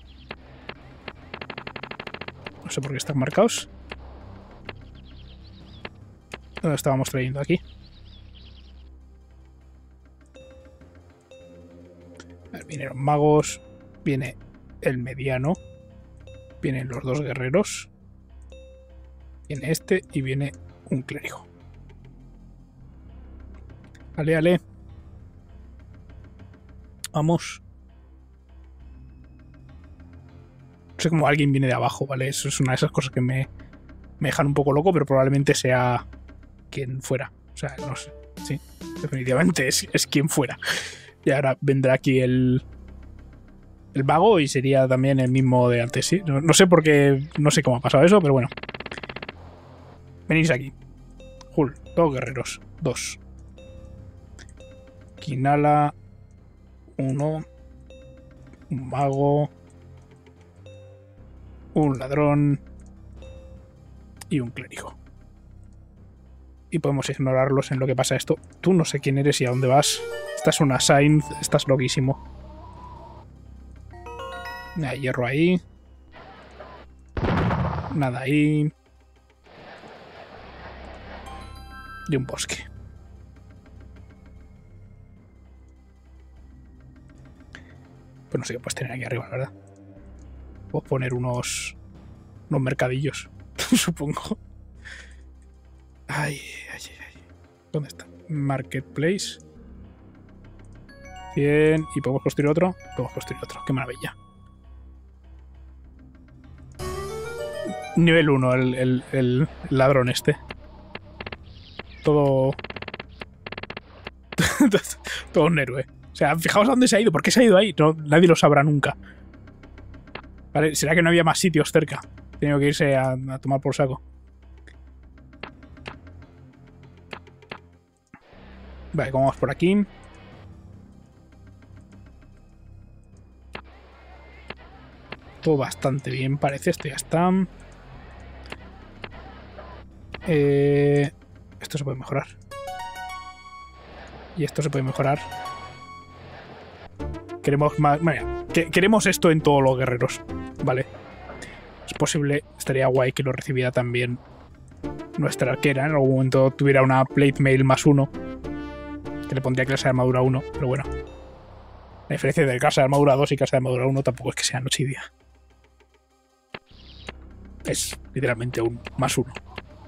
S1: No sé por qué están marcados. ¿Dónde estábamos trayendo aquí? A ver, vienen los magos. Viene el mediano. Vienen los dos guerreros. Viene este y viene un clérigo. Ale, ale. Vamos. No sé cómo alguien viene de abajo, ¿vale? Eso es una de esas cosas que me, me dejan un poco loco, pero probablemente sea quien fuera. O sea, no sé. Sí, definitivamente es, es quien fuera. Y ahora vendrá aquí el, el vago y sería también el mismo de antes, ¿sí? No, no sé por qué, no sé cómo ha pasado eso, pero bueno. Venís aquí. Hul, dos guerreros. Dos. Kinala. Uno. Un mago. Un ladrón. Y un clérigo. Y podemos ignorarlos en lo que pasa esto. Tú no sé quién eres y a dónde vas. Esta es una Sainz. Estás loquísimo. Hay hierro ahí. Nada ahí. Y un bosque. Pues no sé qué puedes tener aquí arriba, la verdad. Puedo poner unos... Unos mercadillos, supongo. Ay, ay, ay. ¿Dónde está? Marketplace. cien. ¿Y podemos construir otro? Podemos construir otro. Qué maravilla. Nivel uno, el, el, el ladrón este. Todo... todo un héroe. O sea, fijaos a dónde se ha ido. ¿Por qué se ha ido ahí? No, nadie lo sabrá nunca. Vale, ¿será que no había más sitios cerca? Tengo que irse a, a tomar por saco. Vale, ¿cómo vamos por aquí? Todo bastante bien, parece. Esto ya está. Eh, esto se puede mejorar. Y esto se puede mejorar. Queremos más... Bueno, que, queremos esto en todos los guerreros. Vale. Es posible, estaría guay que lo recibiera también nuestra arquera. En algún momento tuviera una plate mail más uno. Que le pondría clase de armadura uno. Pero bueno. La diferencia de clase de armadura dos y clase de armadura uno tampoco es que sea noche y día. Es literalmente un más uno.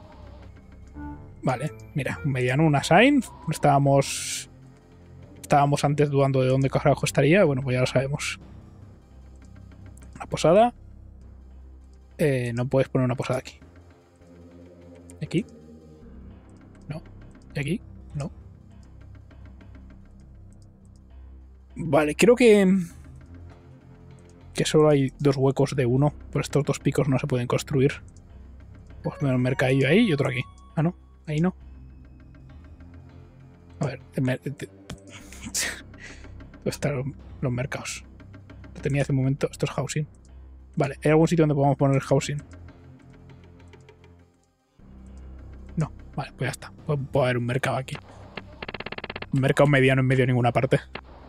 S1: Vale, mira, un mediano, una sign. Estábamos... Estábamos antes dudando de dónde carajo estaría. Bueno, pues ya lo sabemos. Una posada. Eh, no puedes poner una posada aquí. ¿Y aquí? No. ¿Y aquí? No. Vale, creo que... Que solo hay dos huecos de uno. Por estos dos picos no se pueden construir. Pues un mercadillo ahí y otro aquí. Ah, no. Ahí no. A ver. ¿Dónde están los, los mercados? Lo tenía hace un momento. Esto es housing. Vale. ¿Hay algún sitio donde podamos poner housing? No. Vale, pues ya está. Puede, puede haber un mercado aquí. Un mercado mediano en medio de ninguna parte.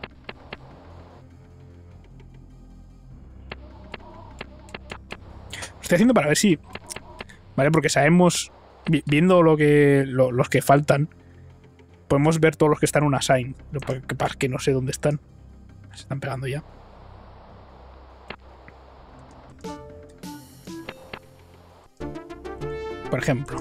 S1: Lo estoy haciendo para ver si... Vale, porque sabemos... Viendo lo que lo, los que faltan, podemos ver todos los que están en una sign. Lo que pasa es que no sé dónde están. Se están pegando ya. Por ejemplo.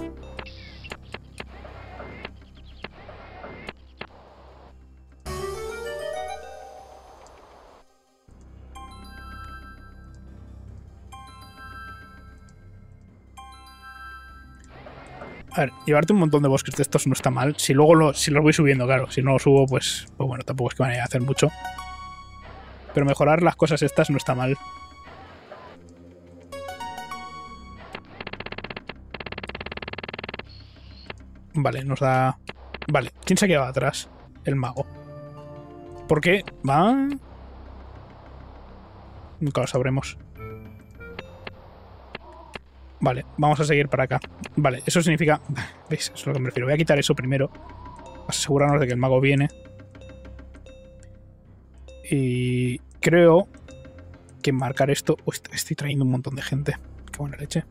S1: A ver, llevarte un montón de bosques de estos no está mal. Si luego lo, si los voy subiendo, claro. Si no los subo, pues, pues bueno, tampoco es que van a hacer mucho. Pero mejorar las cosas estas no está mal. Vale, nos da... Vale, ¿quién se ha quedado atrás? El mago. ¿Por qué? ¿Va? Nunca lo sabremos. Vale, vamos a seguir para acá. Vale, eso significa... ¿Veis? Eso es lo que me refiero. Voy a quitar eso primero. Vamos a asegurarnos de que el mago viene. Y creo que marcar esto... Uy, estoy trayendo un montón de gente. Qué buena leche.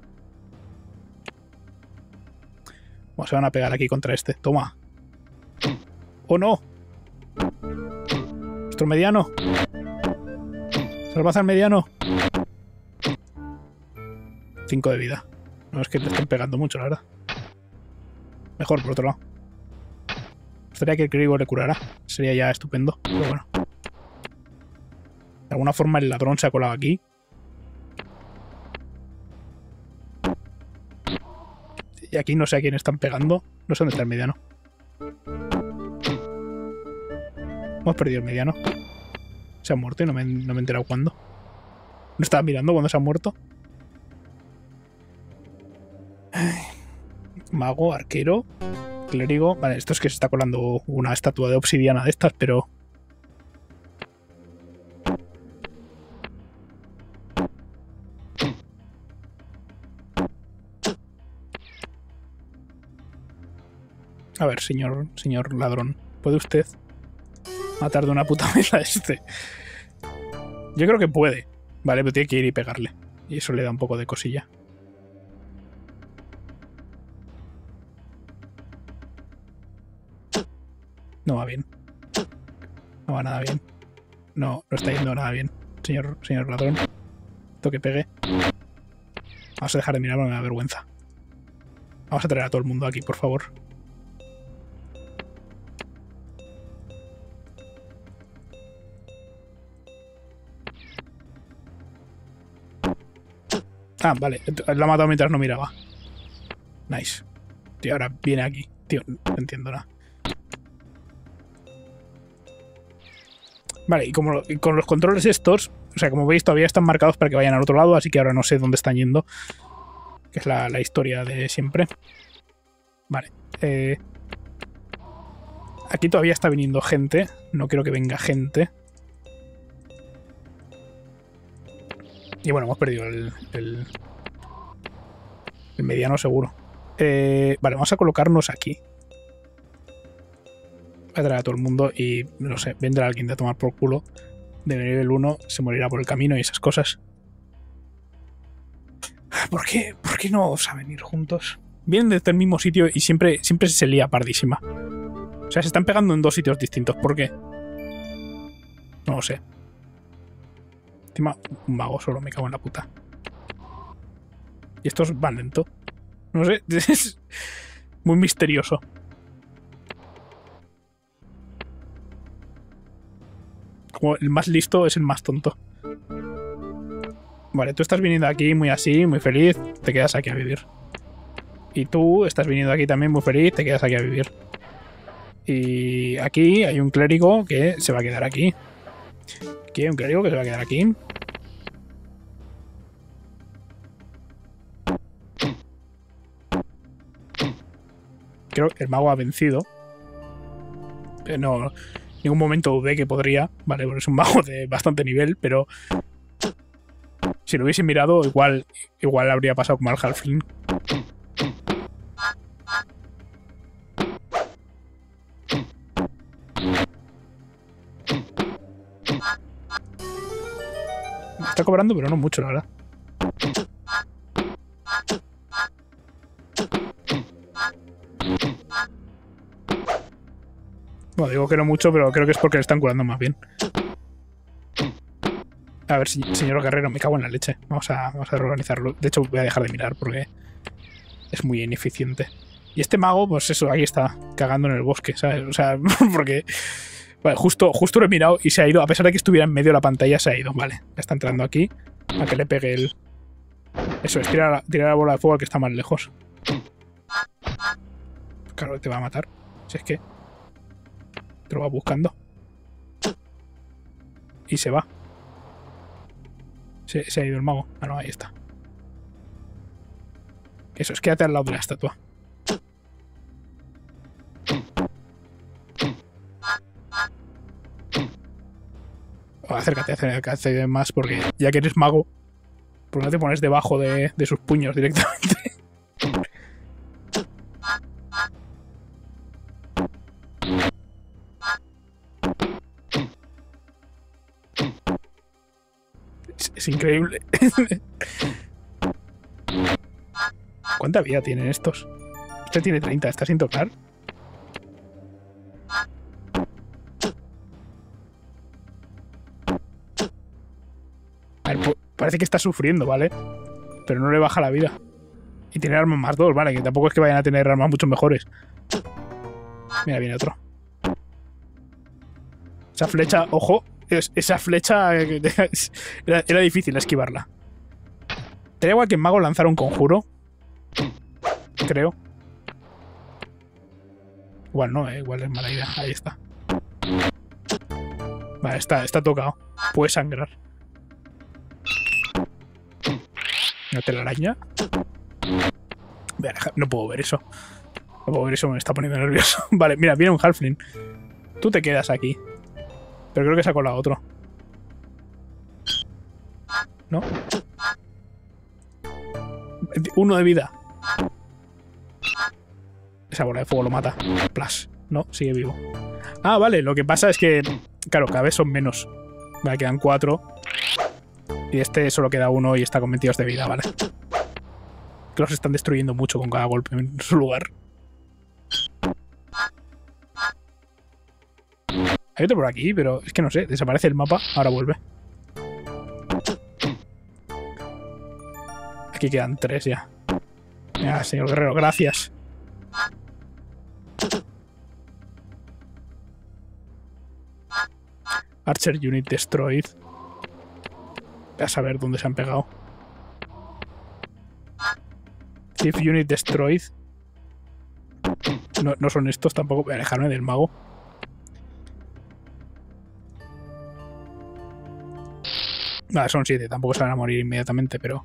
S1: Bueno, se van a pegar aquí contra este. Toma. ¡Oh, no! Nuestro mediano. Se lo pasa al mediano. cinco de vida. No es que te estén pegando mucho, la verdad. Mejor, por otro lado. Me gustaría que el crítico le curara. Sería ya estupendo. Pero bueno. De alguna forma el ladrón se ha colado aquí. Y aquí no sé a quién están pegando. No sé dónde está el mediano. Hemos perdido el mediano. Se ha muerto y no me, no me he enterado cuándo. ¿No estaba mirando cuando se ha muerto? Mago, arquero, clérigo. Vale, esto es que se está colando una estatua de obsidiana de estas, pero... A ver, señor, señor ladrón, ¿puede usted matar de una puta vez a este? Yo creo que puede. Vale, pero tiene que ir y pegarle. Y eso le da un poco de cosilla. No va bien. No va nada bien. No, no está yendo nada bien, señor, señor ladrón. Esto que pegue. Vamos a dejar de mirar, porque me da vergüenza. Vamos a traer a todo el mundo aquí, por favor. Ah, vale. La ha matado mientras no miraba. Nice. Y ahora viene aquí. Tío, no entiendo nada. Vale, y como lo, y con los controles estos, o sea, como veis, todavía están marcados para que vayan al otro lado, así que ahora no sé dónde están yendo. Que es la, la historia de siempre. Vale. Eh, aquí todavía está viniendo gente. No quiero que venga gente. Y bueno, hemos perdido el, el, el mediano seguro. Eh, vale, vamos a colocarnos aquí. Voy a traer a todo el mundo y, no sé, vendrá alguien de tomar por culo. De nivel uno se morirá por el camino y esas cosas. ¿Por qué, ¿Por qué no saben ir juntos? Vienen desde el mismo sitio y siempre, siempre se lía pardísima. O sea, se están pegando en dos sitios distintos. ¿Por qué? No lo sé. Encima, un mago solo, me cago en la puta. Y estos van lento. No sé, es muy misterioso. Como el más listo es el más tonto. Vale, tú estás viniendo aquí muy así, muy feliz, te quedas aquí a vivir. Y tú estás viniendo aquí también muy feliz, te quedas aquí a vivir. Y aquí hay un clérigo que se va a quedar aquí. Aquí hay un clérigo que se va a quedar aquí. Creo que el mago ha vencido. Eh, no, en ningún momento dudé que podría. Vale, porque es un mago de bastante nivel, pero si lo hubiese mirado, igual, igual habría pasado como al Halfling. Me está cobrando, pero no mucho, la verdad. Bueno, digo que no mucho, pero creo que es porque le están curando más bien. A ver, si, señor guerrero, me cago en la leche. Vamos a, vamos a reorganizarlo. De hecho, voy a dejar de mirar porque es muy ineficiente. Y este mago, pues eso, ahí está, cagando en el bosque, ¿sabes? O sea, porque... Vale, justo, justo lo he mirado y se ha ido. A pesar de que estuviera en medio de la pantalla, se ha ido. Vale, ya está entrando aquí. A que le pegue el... Eso es, tirar la, tirar la bola de fuego al que está más lejos. Claro, te va a matar. Si es que... Te lo va buscando. Y se va. Se, se ha ido el mago. Ah, no, ahí está. Eso es, quédate al lado de la estatua. Oh, acércate, acércate más porque ya que eres mago, ¿por qué no te pones debajo de, de sus puños directamente? es, es increíble. ¿Cuánta vida tienen estos? Este tiene treinta, está sin tocar. A ver, parece que está sufriendo, ¿vale? Pero no le baja la vida. Y tiene armas más dos, ¿vale? Que tampoco es que vayan a tener armas mucho mejores. Mira, viene otro. Esa flecha, ojo. Esa flecha era, era difícil esquivarla. Sería igual que en mago lanzar un conjuro. Creo. Igual no, ¿eh? Igual es mala idea. Ahí está. Vale, está, está tocado. Puede sangrar. Una telaraña. No puedo ver eso. No puedo ver eso, me está poniendo nervioso. Vale, mira, viene un halfling. Tú te quedas aquí. Pero creo que se ha colado otro. ¿No? Uno de vida. Esa bola de fuego lo mata. Plus. No, sigue vivo. Ah, vale, lo que pasa es que... Claro, cada vez son menos. Vale, quedan cuatro. Y este solo queda uno y está con veintidós de vida, vale. Que los están destruyendo mucho con cada golpe en su lugar. Hay otro por aquí, pero es que no sé. Desaparece el mapa, ahora vuelve. Aquí quedan tres ya. Ya, señor guerrero, gracias. Archer Unit Destroyed. A saber dónde se han pegado. Thief Unit Destroyed. No, no son estos tampoco. Voy a alejarme del mago. Nada, son siete. Tampoco se van a morir inmediatamente, pero...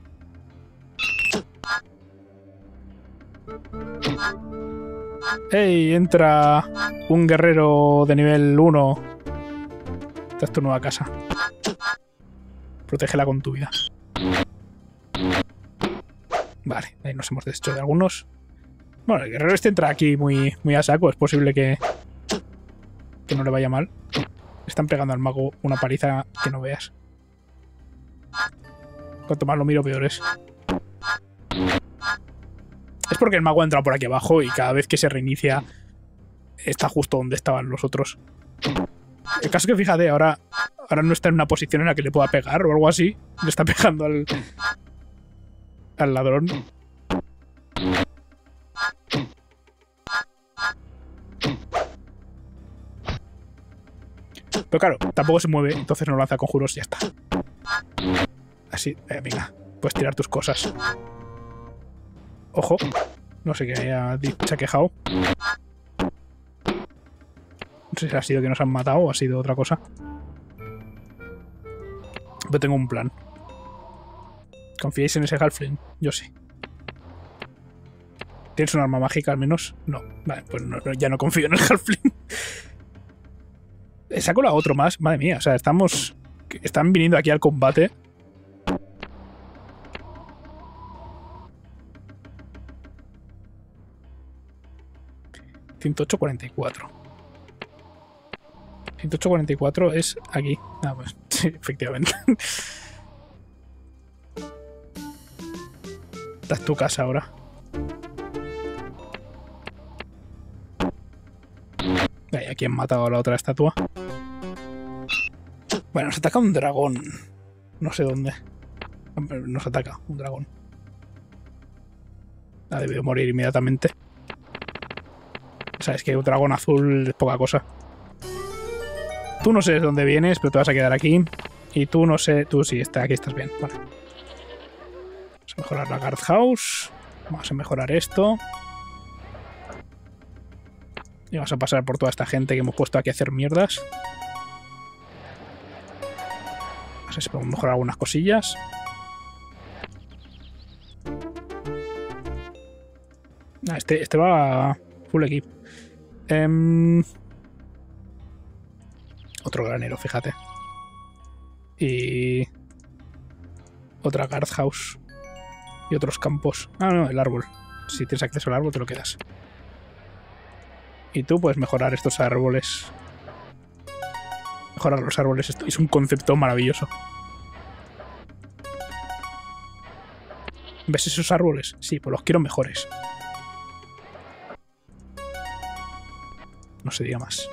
S1: ¡Ey! Entra un guerrero de nivel uno. Esta es tu nueva casa. Protégela con tu vida. Vale, ahí nos hemos deshecho de algunos. Bueno, el guerrero este entra aquí muy, muy a saco. Es posible que, que no le vaya mal. Están pegando al mago una paliza que no veas. Cuanto más lo miro, peor es. Es porque el mago ha entrado por aquí abajo y cada vez que se reinicia está justo donde estaban los otros. El caso es que, fíjate, ahora, ahora no está en una posición en la que le pueda pegar o algo así. Le está pegando al, al ladrón. Pero claro, tampoco se mueve, entonces no lanza conjuros y ya está. Así, eh, venga, puedes tirar tus cosas. Ojo, no sé qué haya, se ha quejado. No sé si ha sido que nos han matado o ha sido otra cosa. Pero tengo un plan. ¿Confiáis en ese halfling? Yo sí. ¿Tienes un arma mágica al menos? No. Vale, pues no, ya no confío en el halfling. Saco la otro más. Madre mía, o sea, estamos... Están viniendo aquí al combate. ciento ocho cuarenta y cuatro. ciento ocho cuarenta y cuatro es aquí. Ah, pues sí, efectivamente. Esta es tu casa ahora. Ahí, aquí han matado a la otra estatua. Bueno, nos ataca un dragón. No sé dónde. Nos ataca un dragón. Ha debido morir inmediatamente. O sea, es que un dragón azul es poca cosa. Tú no sé de dónde vienes, pero te vas a quedar aquí. Y tú no sé... Tú sí, está, aquí estás bien. Vale. Vamos a mejorar la guardhouse. Vamos a mejorar esto. Y vamos a pasar por toda esta gente que hemos puesto aquí a hacer mierdas. No sé si podemos mejorar algunas cosillas. Ah, este, este va full equip. Um, otro granero, fíjate. Y... otra guardhouse. Y otros campos. Ah, no, el árbol. Si tienes acceso al árbol, te lo quedas. Y tú puedes mejorar estos árboles. Mejorar los árboles. Esto es un concepto maravilloso. ¿Ves esos árboles? Sí, pues los quiero mejores. No se diga más.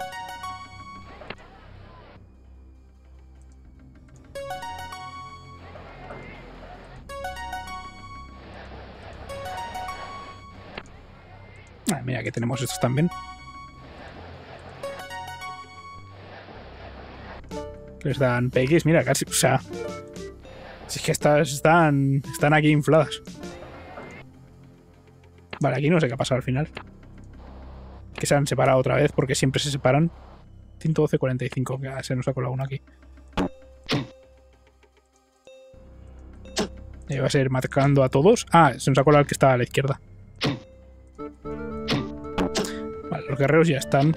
S1: Ah, mira, que tenemos estos también. Les dan P X, mira, casi, o sea... Si es que estas están, están aquí infladas. Vale, aquí no sé qué ha pasado al final. Que se han separado otra vez, porque siempre se separan. ciento doce cuarenta y cinco, que se nos ha colado uno aquí. Y va a ser marcando a todos. Ah, se nos ha colado el que está a la izquierda. Vale, los guerreros ya están.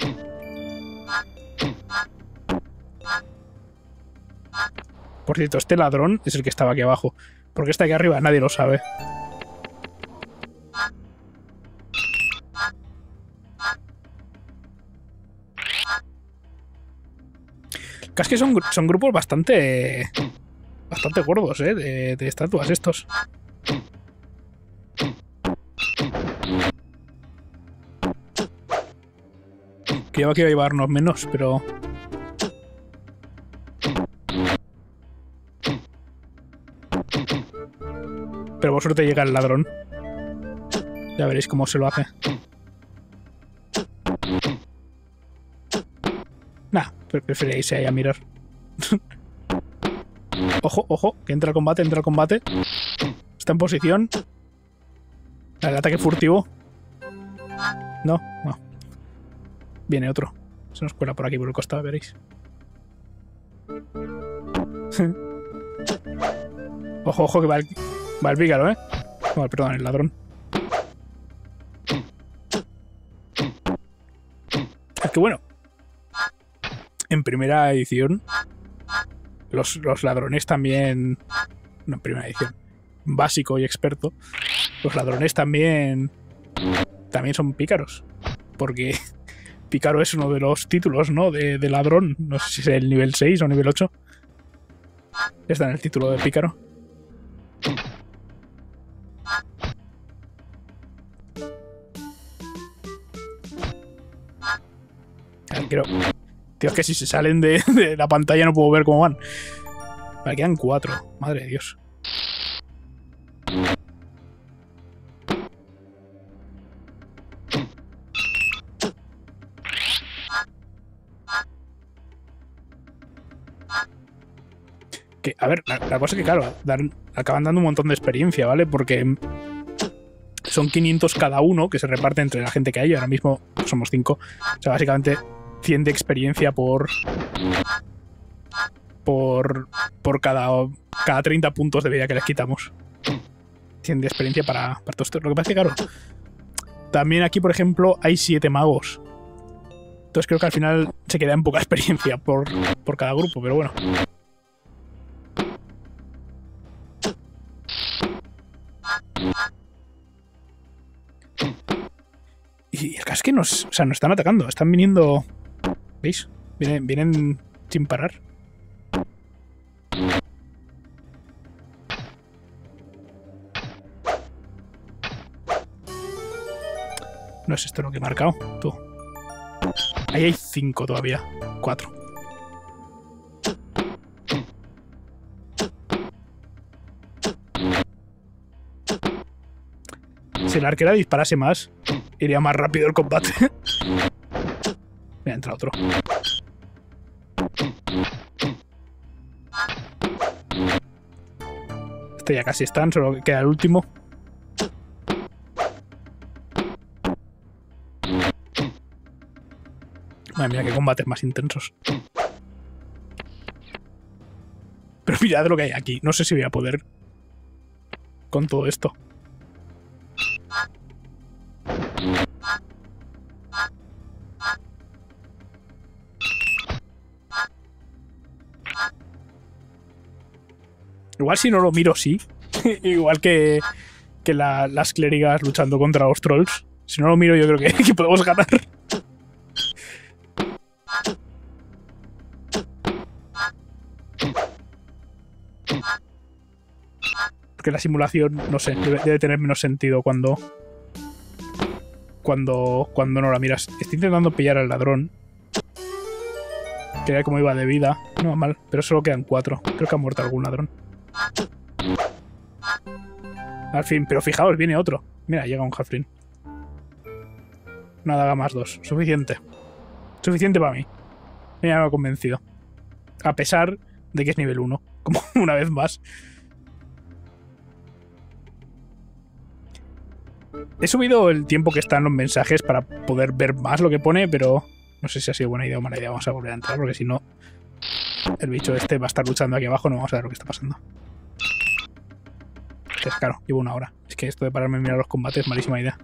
S1: Por cierto, este ladrón es el que estaba aquí abajo. Porque está aquí arriba, nadie lo sabe. Es que son, son grupos bastante... Bastante gordos, ¿eh? De, de estatuas estos. Creo que iba a llevarnos menos, pero... Pero por suerte llega el ladrón. Ya veréis cómo se lo hace. Nah, preferíais ahí a mirar. Ojo, ojo, que entra al combate, entra al combate. Está en posición. El ataque furtivo. No, no. Viene otro. Se nos cuela por aquí por el costado, veréis. Ojo, ojo, que va el, va el pícaro, ¿eh? No, perdón, el ladrón. Es que bueno, en primera edición, los, los ladrones también... No, en primera edición. Básico y experto. Los ladrones también... También son pícaros. Porque pícaro es uno de los títulos, ¿no? De, de ladrón. No sé si es el nivel seis o nivel ocho. Está en el título de pícaro. Quiero... Tío, es que si se salen de, de la pantalla no puedo ver cómo van. Vale, quedan cuatro. Madre de Dios. Que, a ver, la, la cosa es que, claro, dan, acaban dando un montón de experiencia, ¿vale? Porque son quinientos cada uno que se reparte entre la gente que hay. Ahora mismo somos cinco. O sea, básicamente cien de experiencia por... Por... Por cada... Cada treinta puntos de vida que les quitamos. cien de experiencia para, para todo esto. Lo que pasa es que, claro, también aquí, por ejemplo, hay siete magos. Entonces creo que al final se queda en poca experiencia por, por cada grupo, pero bueno. Y el caso es que nos, o sea, nos están atacando. Están viniendo... ¿Veis? Vienen, vienen sin parar. No es esto lo que he marcado, tú. Ahí hay cinco todavía. Cuatro. Si la arquera disparase más, iría más rápido el combate. Mira, entra otro. Este ya casi están, solo queda el último. Madre mía, qué combates más intensos. Pero mirad lo que hay aquí. No sé si voy a poder con todo esto. Igual si no lo miro, sí. Igual que, que la, las clérigas luchando contra los trolls. Si no lo miro, yo creo que, que podemos ganar. Porque la simulación, no sé, debe, debe tener menos sentido cuando, cuando, cuando no la miras. Estoy intentando pillar al ladrón. Que vea cómo iba de vida. No va mal, pero solo quedan cuatro. Creo que ha muerto algún ladrón. Al fin, pero fijaos, viene otro. Mira, llega un Halfling. Nada, haga más dos. Suficiente. Suficiente para mí. Ya me ha convencido. A pesar de que es nivel uno. Como una vez más. He subido el tiempo que están los mensajes para poder ver más lo que pone, pero no sé si ha sido buena idea o mala idea. Vamos a volver a entrar, porque si no, el bicho este va a estar luchando aquí abajo. No vamos a ver lo que está pasando. Es claro, llevo una hora. Es que esto de pararme a mirar los combates es malísima idea.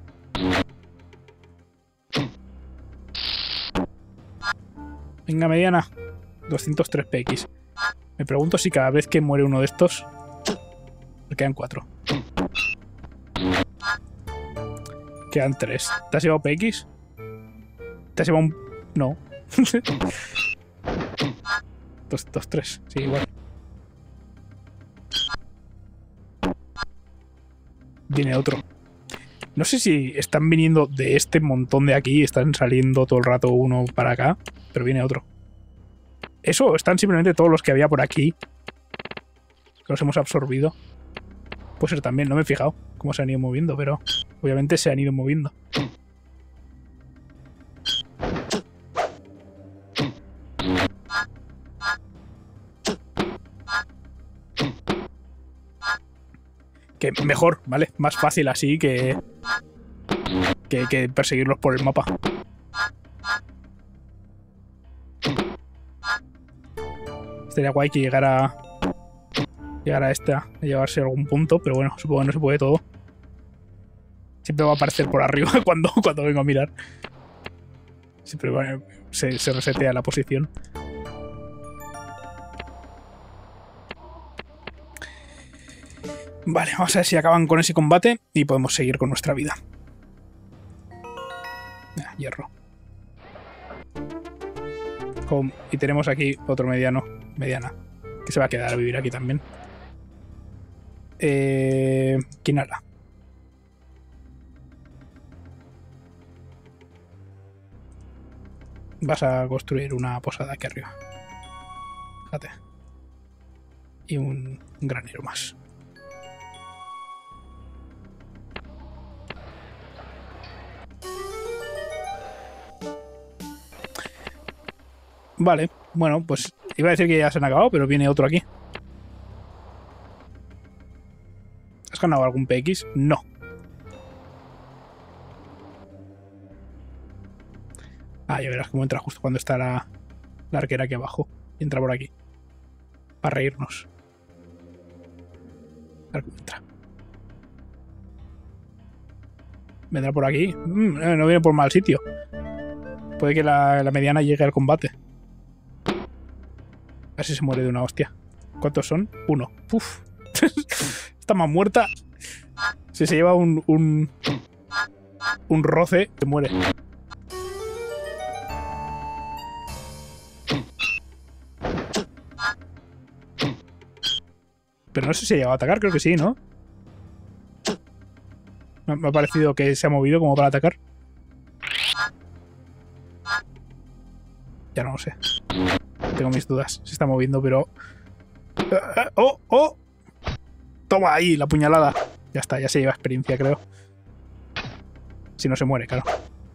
S1: Venga, mediana. doscientos tres P X. Me pregunto si cada vez que muere uno de estos... Me quedan cuatro. Quedan tres. ¿Te has llevado P X? ¿Te has llevado un...? No. dos, dos, tres. Sí, igual. Viene otro. No sé si están viniendo de este montón de aquí, están saliendo todo el rato uno para acá, pero viene otro. Eso, están simplemente todos los que había por aquí. Que los hemos absorbido. Puede ser también, no me he fijado cómo se han ido moviendo, pero obviamente se han ido moviendo. Que mejor, ¿vale? Más fácil así que, que, que perseguirlos por el mapa. Sería guay que llegara... Llegara a esta a llevarse algún punto, pero bueno, supongo que no se puede todo. Siempre va a aparecer por arriba cuando, cuando vengo a mirar. Siempre va, se, se resetea la posición. Vale, vamos a ver si acaban con ese combate y podemos seguir con nuestra vida. Ah, hierro. Home. Y tenemos aquí otro mediano. Mediana. Que se va a quedar a vivir aquí también. Eh, Kinara. Vas a construir una posada aquí arriba. Fíjate. Y un, un granero más. Vale, bueno, pues iba a decir que ya se han acabado, pero viene otro aquí. ¿Has ganado algún P X? No. Ah, ya verás cómo entra justo cuando está la, la arquera aquí abajo. Y entra por aquí. Para reírnos. A ver cómo entra. ¿Vendrá por aquí? Mm, no viene por mal sitio. Puede que la, la mediana llegue al combate. A ver si se muere de una hostia. ¿Cuántos son? Uno. Puf. Está más muerta. Si se lleva un, un... Un roce, se muere. Pero no sé si ha llegado a atacar, creo que sí, ¿no? Me ha parecido que se ha movido como para atacar. Ya no lo sé. Tengo mis dudas. Se está moviendo, pero... ¡Oh! ¡Oh! Toma ahí, la puñalada. Ya está, ya se lleva experiencia, creo. Si no se muere, claro.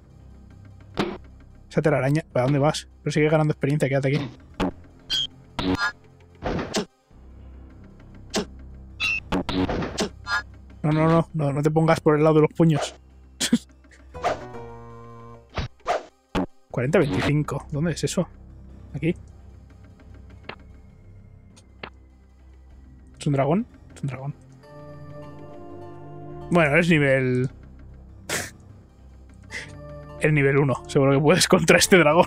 S1: Esa telaraña... ¿Para dónde vas? Pero sigue ganando experiencia, quédate aquí. No, no, no, no, no te pongas por el lado de los puños. cuarenta veinticinco. ¿Dónde es eso? Aquí. ¿Es un dragón? Es un dragón. Bueno, es nivel... el nivel uno. Seguro que puedes contra este dragón.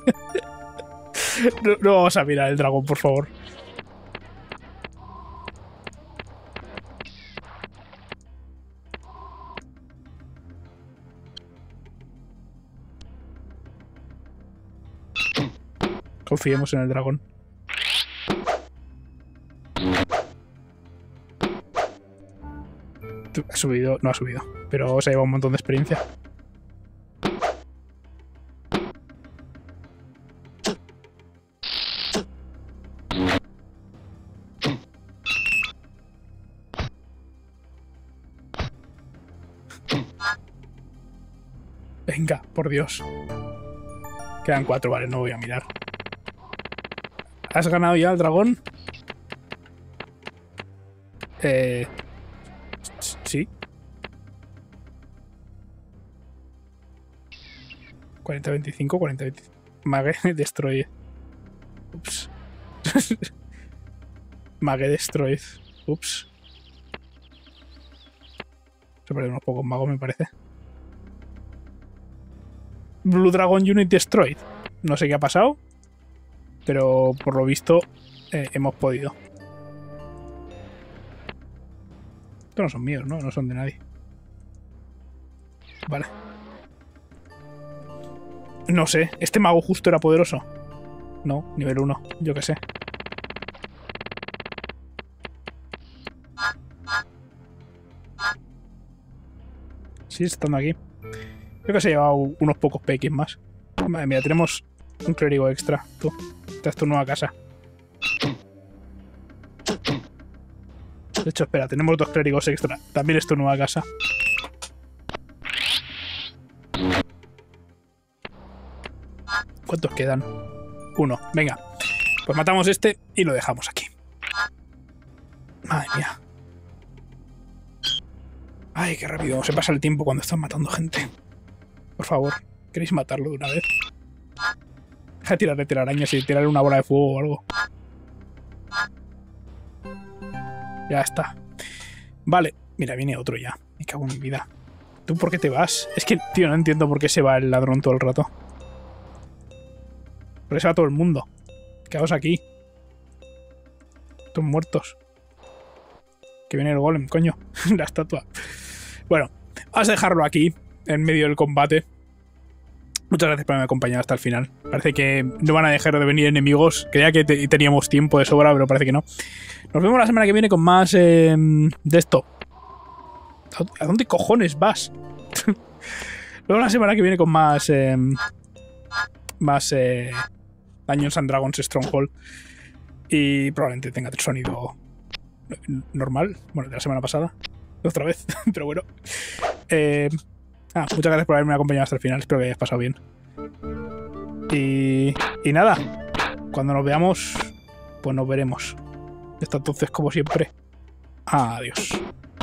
S1: no, no vamos a mirar el dragón, por favor. Confiemos en el dragón. Ha subido, no ha subido, pero se lleva un montón de experiencia. Venga, por Dios. Quedan cuatro, vale, no voy a mirar. ¿Has ganado ya el dragón? Eh... Sí. cuarenta veinticinco, cuarenta veinticinco. Mage Destroy. Ups. Mage Destroy. Ups. Se perdió unos pocos magos, me parece. Blue Dragon Unit Destroyed. No sé qué ha pasado, pero por lo visto eh, hemos podido. Estos no son míos, ¿no? No son de nadie. Vale. No sé. ¿Este mago justo era poderoso? No, nivel uno. Yo qué sé. Sí, estando aquí. Creo que se ha llevado unos pocos P X más. Madre mía, tenemos un clérigo extra. Tú, esta es tu nueva casa. De hecho, espera, tenemos dos clérigos extra. También es tu nueva casa. ¿Cuántos quedan? Uno. Venga. Pues matamos este y lo dejamos aquí. Madre mía. Ay, qué rápido se pasa el tiempo cuando están matando gente. Por favor, ¿queréis matarlo de una vez? Deja de tirarle telarañas y tirarle una bola de fuego o algo. Ya está. Vale. Mira, viene otro ya. Me cago en mi vida. ¿Tú por qué te vas? Es que, tío, no entiendo por qué se va el ladrón todo el rato. ¿Por qué se va todo el mundo? Quedaos aquí. Todos muertos. Que viene el golem, coño. La estatua. Bueno, vamos a dejarlo aquí, en medio del combate. Muchas gracias por haberme acompañado hasta el final. Parece que no van a dejar de venir enemigos. Creía que te teníamos tiempo de sobra, pero parece que no. Nos vemos la semana que viene con más eh, de esto. ¿A dónde cojones vas? Nos vemos la semana que viene con más... Eh, más... Eh, Dungeons and Dragons Stronghold. Y probablemente tenga el sonido normal. Bueno, de la semana pasada. Otra vez, pero bueno. Eh... Ah, muchas gracias por haberme acompañado hasta el final. Espero que hayas pasado bien. Y, y nada, cuando nos veamos, pues nos veremos. Hasta entonces, como siempre, adiós.